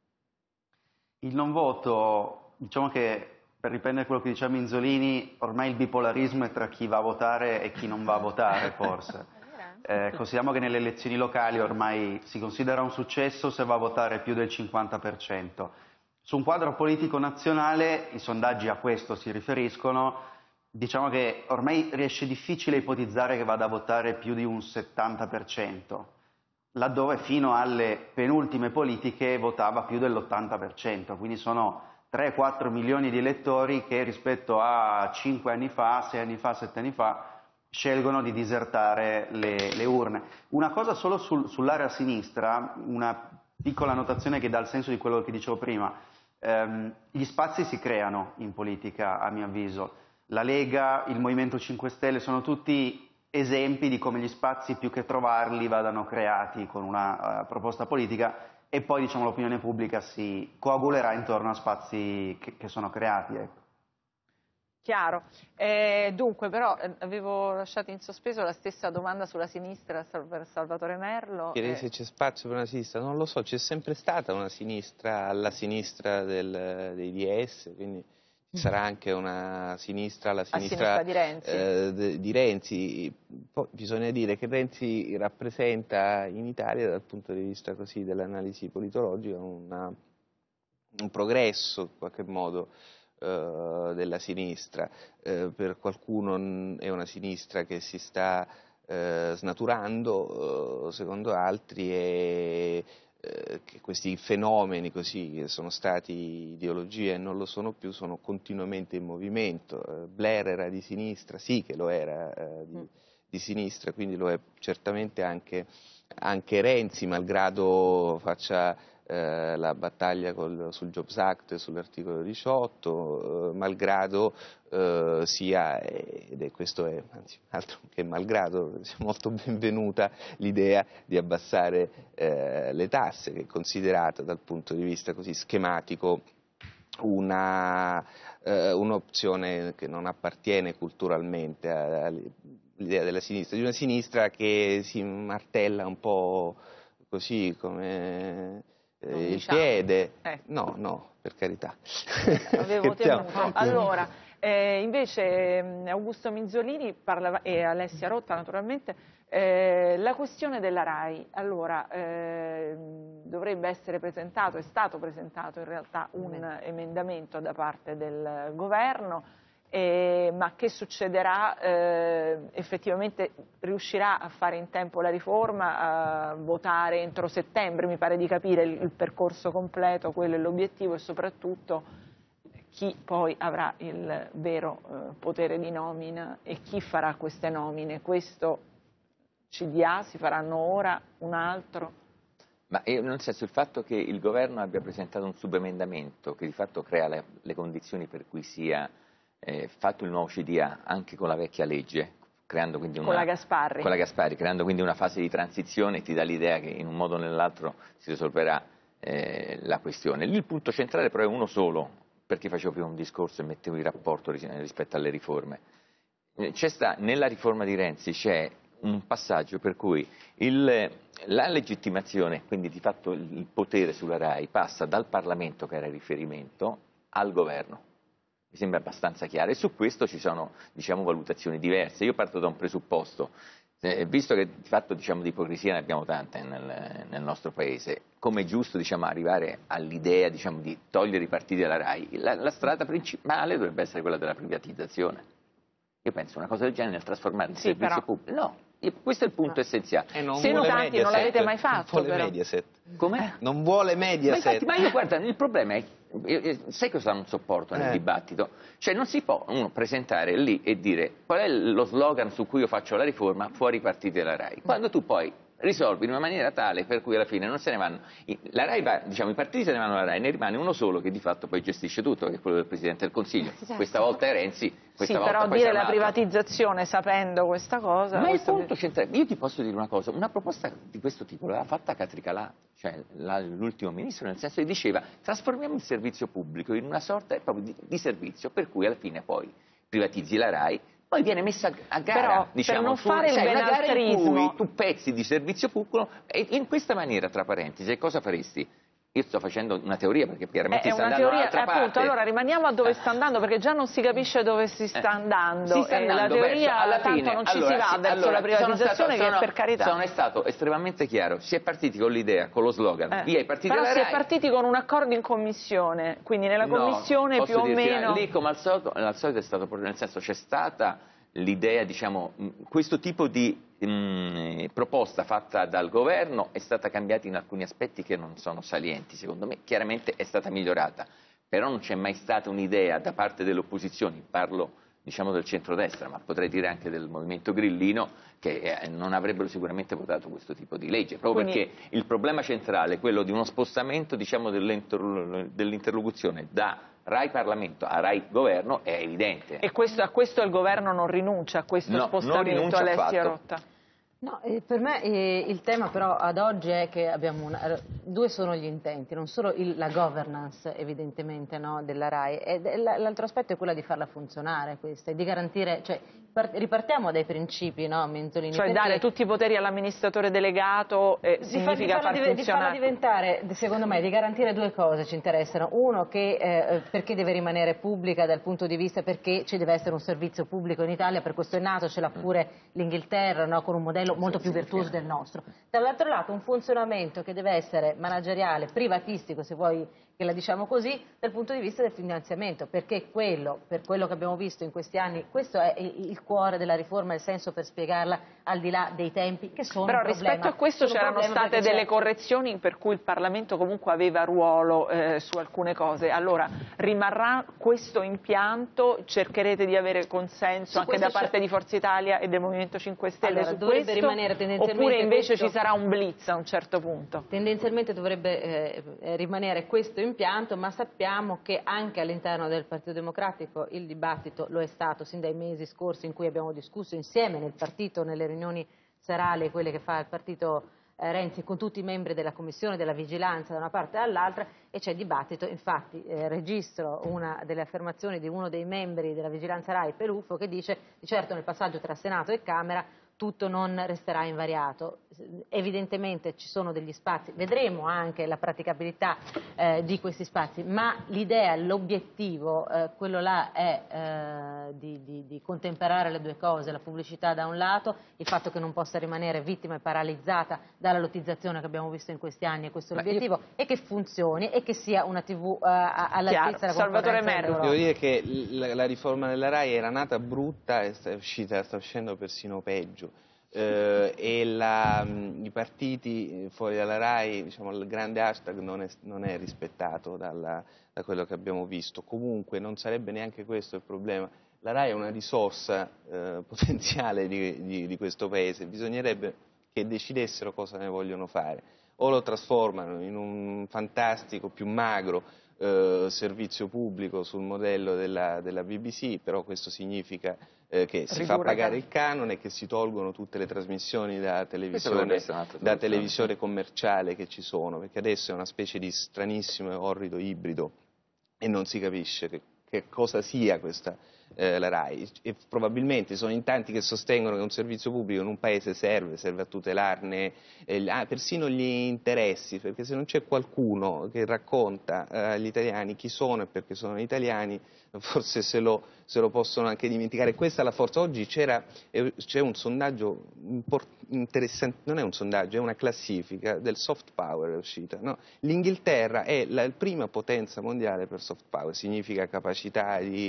Il non voto, diciamo che per riprendere quello che diceva Minzolini, ormai il bipolarismo è tra chi va a votare e chi non va a votare forse. Eh, consideriamo che nelle elezioni locali ormai si considera un successo se va a votare più del cinquanta per cento. Su un quadro politico nazionale, i sondaggi a questo si riferiscono, diciamo che ormai riesce difficile ipotizzare che vada a votare più di un settanta per cento, laddove fino alle penultime politiche votava più dell'ottanta per cento, quindi sono tre quattro milioni di elettori che rispetto a cinque anni fa, sei anni fa, sette anni fa, scelgono di disertare le, le urne. Una cosa solo sul, sull'area sinistra, una piccola notazione che dà il senso di quello che dicevo prima. Ehm, gli spazi si creano in politica, a mio avviso. La Lega, il Movimento cinque Stelle sono tutti esempi di come gli spazi più che trovarli vadano creati con una uh, proposta politica e poi diciamo, l'opinione pubblica si coagulerà intorno a spazi che, che sono creati. Ecco. Chiaro. Eh, dunque però eh, avevo lasciato in sospeso la stessa domanda sulla sinistra per Salvatore Merlo. Chiede eh. se c'è spazio per una sinistra, non lo so, c'è sempre stata una sinistra alla sinistra del, dei D S, quindi ci sarà anche una sinistra alla sinistra, sinistra di Renzi. Eh, de, di Renzi. Poi bisogna dire che Renzi rappresenta in Italia dal punto di vista così dell'analisi politologica una, un progresso in qualche modo eh, della sinistra. Eh, per qualcuno è una sinistra che si sta eh, snaturando, eh, secondo altri è che questi fenomeni così che sono stati ideologia e non lo sono più sono continuamente in movimento. Blair era di sinistra, sì che lo era eh, di, di sinistra, quindi lo è certamente anche, anche Renzi, malgrado faccia eh, la battaglia col, sul Jobs Act e sull'articolo diciotto, eh, malgrado eh, sia, ed è questo è anzi altro che malgrado, sia molto benvenuta l'idea di abbassare eh, le tasse, che è considerata dal punto di vista così schematico una, eh, un'opzione che non appartiene culturalmente all'idea della sinistra, di una sinistra che si martella un po' così come eh, il diciamo. piede, eh. no, no, per carità. Avevo temuto. Allora, eh, invece Augusto Minzolini parlava, e Alessia Rotta naturalmente, eh, la questione della RAI. Allora, eh, dovrebbe essere presentato, è stato presentato in realtà un emendamento da parte del governo, eh, ma che succederà? Eh, effettivamente riuscirà a fare in tempo la riforma, a votare entro settembre, mi pare di capire il, il percorso completo, quello è l'obiettivo, e soprattutto chi poi avrà il vero eh, potere di nomina e chi farà queste nomine. Questo C D A si faranno ora, un altro? Ma io, nel senso, il fatto che il governo abbia presentato un subemendamento che di fatto crea le, le condizioni per cui sia eh, fatto il nuovo C D A anche con la vecchia legge, creando quindi una, con la Gasparri. Con la Gasparri, creando quindi una fase di transizione, ti dà l'idea che in un modo o nell'altro si risolverà eh, la questione. Lì il punto centrale però è uno solo, perché facevo prima un discorso e mettevo il rapporto rispetto alle riforme. C'è sta, nella riforma di Renzi c'è un passaggio per cui il, la legittimazione, quindi di fatto il potere sulla RAI, passa dal Parlamento, che era il riferimento, al governo. Mi sembra abbastanza chiaro, e su questo ci sono, diciamo, valutazioni diverse. Io parto da un presupposto, eh, visto che di fatto, diciamo, di ipocrisia ne abbiamo tante nel, nel nostro paese, come è giusto, diciamo, arrivare all'idea, diciamo, di togliere i partiti dalla RAI, la, la strada principale dovrebbe essere quella della privatizzazione. Io penso una cosa del genere nel trasformare il sì, servizio però... pubblico. No, questo è il punto no. essenziale. E non Se non tanti Mediaset, non l'avete mai fatto. Non vuole però. Mediaset. Come? Non vuole Mediaset. Ma, infatti, ma io guarda, il problema è sai cosa non sopporto nel Eh. dibattito? Cioè non si può uno presentare lì e dire qual è lo slogan su cui io faccio la riforma, fuori i partiti della RAI, quando tu poi risolvi in una maniera tale per cui alla fine non se ne vanno, la RAI va, diciamo, i partiti se ne vanno alla RAI, ne rimane uno solo che di fatto poi gestisce tutto, che è quello del Presidente del Consiglio. Esatto. Questa volta è Renzi, questa Sì, volta però poi dire sarà la un altro. privatizzazione sapendo questa cosa... Ma il questo- punto centrale, io ti posso dire una cosa, una proposta di questo tipo l'aveva fatta Catricalà, cioè la- l'ultimo ministro, nel senso che diceva trasformiamo il servizio pubblico in una sorta proprio di, di servizio, per cui alla fine poi privatizzi la RAI, poi viene messa a gara, Però, diciamo, per non su- fare il sai, una gara in benaltrismo- cui tu pezzi di servizio pubblico e in questa maniera, tra parentesi, che cosa faresti? Io sto facendo una teoria perché chiaramente È sta una andando teoria, dall'altra appunto, parte. allora rimaniamo a dove sta andando perché già non si capisce dove si sta Eh, andando. si sta e la andando teoria verso- alla tanto fine, non ci allora, si va sì, verso allora, la privatizzazione sono stato, che sono, per carità. Sono è stato estremamente chiaro, si è partiti con l'idea, con lo slogan, Eh, via i partiti Però della si è RAI. partiti con un accordo in commissione, quindi nella No, commissione posso più o dirti, meno... lì come al solito, al solito è stato proprio, nel senso c'è stata l'idea, diciamo, mh, questo tipo di mh, proposta fatta dal governo è stata cambiata in alcuni aspetti che non sono salienti, secondo me chiaramente è stata migliorata, però non c'è mai stata un'idea da parte delle opposizioni, parlo diciamo del centrodestra, ma potrei dire anche del movimento grillino, che eh, non avrebbero sicuramente votato questo tipo di legge, proprio Quindi- perché il problema centrale è quello di uno spostamento, diciamo, dell'inter- dell'interlocuzione da RAI Parlamento a RAI Governo è evidente. E questo, a questo il governo non rinuncia, a questo No, non spostamento, rinuncia Alessia affatto. Rotta. No, eh, per me eh, il tema però ad oggi è che abbiamo una, allora, due sono gli intenti, non solo il- la governance evidentemente no, della RAI, e de- la- l'altro aspetto è quello di farla funzionare questa, e di garantire, cioè par- ripartiamo dai principi, no, Menzolini? Cioè perché- dare tutti i poteri all'amministratore delegato eh, di, far- di significa farla, far div- di farla funzionare... diventare, secondo me, di garantire due cose ci interessano. Uno, che eh, perché deve rimanere pubblica dal punto di vista perché ci deve essere un servizio pubblico in Italia, per questo è nato, ce l'ha pure l'Inghilterra, no, con un modello molto più virtuoso del nostro. Dall'altro lato un funzionamento che deve essere manageriale, privatistico, se vuoi che la diciamo così, dal punto di vista del finanziamento, perché quello, per quello che abbiamo visto in questi anni, questo è il il cuore della riforma, il senso per spiegarla al di là dei tempi che sono Però un problema. rispetto a questo Sono un c'erano problema state perché delle c'è- correzioni per cui il Parlamento comunque aveva ruolo eh, su alcune cose. Allora rimarrà questo impianto? Cercherete di avere consenso Su anche questo da parte c'è- di Forza Italia e del Movimento cinque Stelle Allora, su dovrebbe questo? rimanere tendenzialmente Oppure invece questo- ci sarà un blitz a un certo punto? Tendenzialmente dovrebbe eh, eh, rimanere questo impianto, ma sappiamo che anche all'interno del Partito Democratico il dibattito lo è stato sin dai mesi scorsi in cui abbiamo discusso insieme nel partito, nelle riunioni serali, quelle che fa il partito eh, Renzi con tutti i membri della Commissione della Vigilanza da una parte e dall'altra, e c'è dibattito. Infatti eh, registro una delle affermazioni di uno dei membri della Vigilanza RAI, Peluffo, che dice di certo nel passaggio tra Senato e Camera tutto non resterà invariato. Evidentemente ci sono degli spazi, vedremo anche la praticabilità eh, di questi spazi, ma l'idea, l'obiettivo, eh, quello là è eh, di, di, di contemperare le due cose, la pubblicità da un lato, il fatto che non possa rimanere vittima e paralizzata dalla lottizzazione che abbiamo visto in questi anni, e questo è Ma l'obiettivo, io... e che funzioni e che sia una tivù eh, all'altezza della Salvatore concorrenza Merlo. Devo dire che la, la riforma della RAI era nata brutta e sta, uscita, sta uscendo persino peggio. Eh, e la, mh, i partiti fuori dalla RAI, diciamo, il grande hashtag non è, non è rispettato dalla, da quello che abbiamo visto. Comunque non sarebbe neanche questo il problema. La RAI è una risorsa eh, potenziale di, di, di questo Paese, bisognerebbe che decidessero cosa ne vogliono fare. O lo trasformano in un fantastico, più magro eh, servizio pubblico sul modello della, della B B C, però questo significa eh, che si fa pagare il canone e che si tolgono tutte le trasmissioni da televisione, da televisione commerciale che ci sono, perché adesso è una specie di stranissimo e orrido ibrido e non si capisce che, che cosa sia questa eh, la RAI, e probabilmente sono in tanti che sostengono che un servizio pubblico in un paese serve, serve a tutelarne eh, ah, persino gli interessi, perché se non c'è qualcuno che racconta eh, agli italiani chi sono e perché sono italiani, forse se lo, se lo possono anche dimenticare. Questa è la forza. Oggi c'era, eh, c'è un sondaggio interessante, non è un sondaggio, è una classifica del soft power è uscita, no? L'Inghilterra è la prima potenza mondiale per soft power, significa capacità di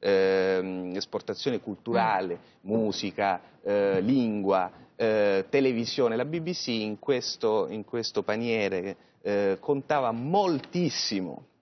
eh, esportazione culturale, musica, eh, lingua, eh, televisione. La B B C in questo, in questo paniere eh, contava moltissimo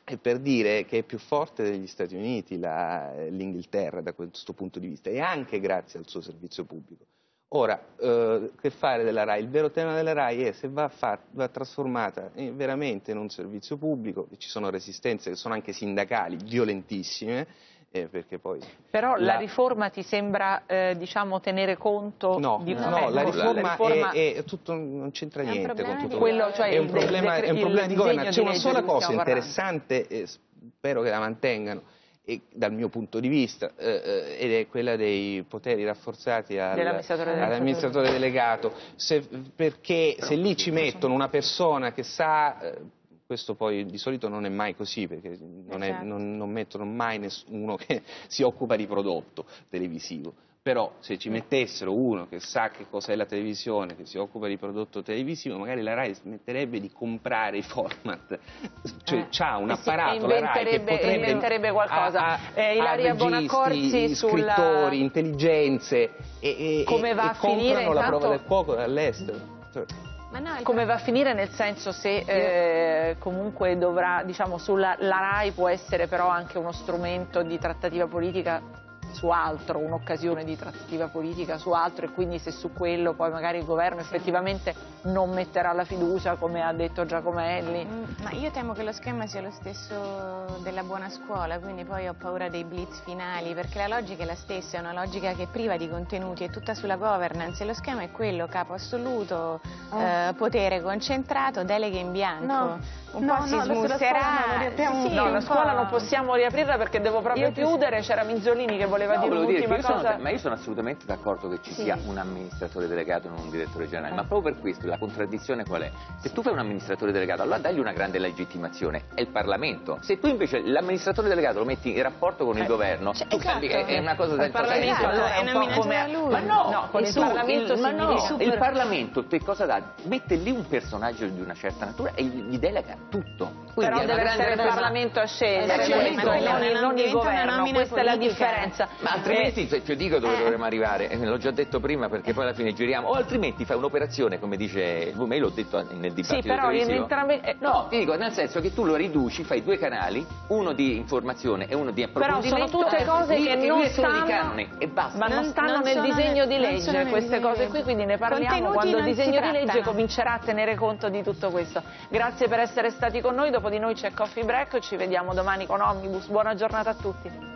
è per dire che è più forte degli Stati Uniti l'Inghilterra da questo punto di vista, e anche grazie al suo servizio pubblico. Ora, eh, che fare della RAI? Il vero tema della RAI è se va, fat, va trasformata in, veramente in un servizio pubblico. Ci sono resistenze che sono anche sindacali violentissime, eh, perché poi... Però la, la riforma ti sembra, eh, diciamo, tenere conto no, di... No, no, la riforma, la riforma è, è tutto, non c'entra niente con tutto quello. Cioè è un il, problema, il, è un problema di governo. C'è una sola cosa parlando. interessante, e spero che la mantengano, e dal mio punto di vista, eh, ed è quella dei poteri rafforzati al, all'amministratore delegato, se, perché se lì ci mettono una persona che sa, eh, questo poi di solito non è mai così, perché non, è, non, non mettono mai nessuno che si occupa di prodotto televisivo. Però se ci mettessero uno che sa che cos'è la televisione, che si occupa di prodotto televisivo, magari la RAI smetterebbe di comprare i format, cioè eh, c'ha un apparato, la RAI, che potrebbe... inventerebbe qualcosa. A, a, eh, Ilaria a registi, Bonaccorsi sulla... scrittori, intelligenze, e, e, come va e, a finire, comprano la intanto... prova del fuoco dall'estero. Cioè, Ma no, come va a finire, nel senso se eh, comunque dovrà, diciamo, sulla la RAI può essere però anche uno strumento di trattativa politica su altro, un'occasione di trattativa politica su altro, e quindi se su quello poi magari il governo effettivamente non metterà la fiducia, come ha detto Giacomelli. Mm, ma io temo che lo schema sia lo stesso della buona scuola, quindi poi ho paura dei blitz finali, perché la logica è la stessa, è una logica che è priva di contenuti, è tutta sulla governance, e lo schema è quello: capo assoluto, oh. eh, potere concentrato, deleghe in bianco. No. Un no, po' si no, smusserà. Sì, no, la scuola non possiamo riaprirla perché devo proprio io chiudere. C'era Minzolini che voleva no, dire un'ultima cosa. Sono, ma io sono assolutamente d'accordo che ci sì. sia un amministratore delegato e non un direttore generale, eh. ma proprio per questo la contraddizione qual è? Se tu fai un amministratore delegato, allora dagli una grande legittimazione, è il Parlamento. Se tu invece l'amministratore delegato lo metti in rapporto con il eh. governo, cioè, tu esatto. è, è una cosa del Parlamento, allora è un po' come lui. Ma no, no con il, il Parlamento il, ma no, super... il Parlamento che cosa dà? Mette lì un personaggio di una certa natura e gli delega tutto. Quindi però deve essere il Parlamento a scegliere, eh, questo, non, non, non il governo, questa è la differenza. Ma altrimenti, eh, ti dico dove eh. dovremmo arrivare, eh, l'ho già detto prima perché poi alla fine giriamo, o altrimenti fai un'operazione come dice, ma io l'ho detto nel dibattito sì, però televisivo. Entrambi... Eh. No, ti dico nel senso che tu lo riduci, fai due canali, uno di informazione e uno di approfondimento. Però sono tutte cose che non stanno, canoni, e basta. ma non stanno non nel disegno nel, di legge, queste cose qui, quindi ne parliamo quando il disegno di legge comincerà a tenere conto di tutto questo. Grazie per essere stati con noi, dopo di noi c'è Coffee Break, ci vediamo domani con Omnibus, buona giornata a tutti.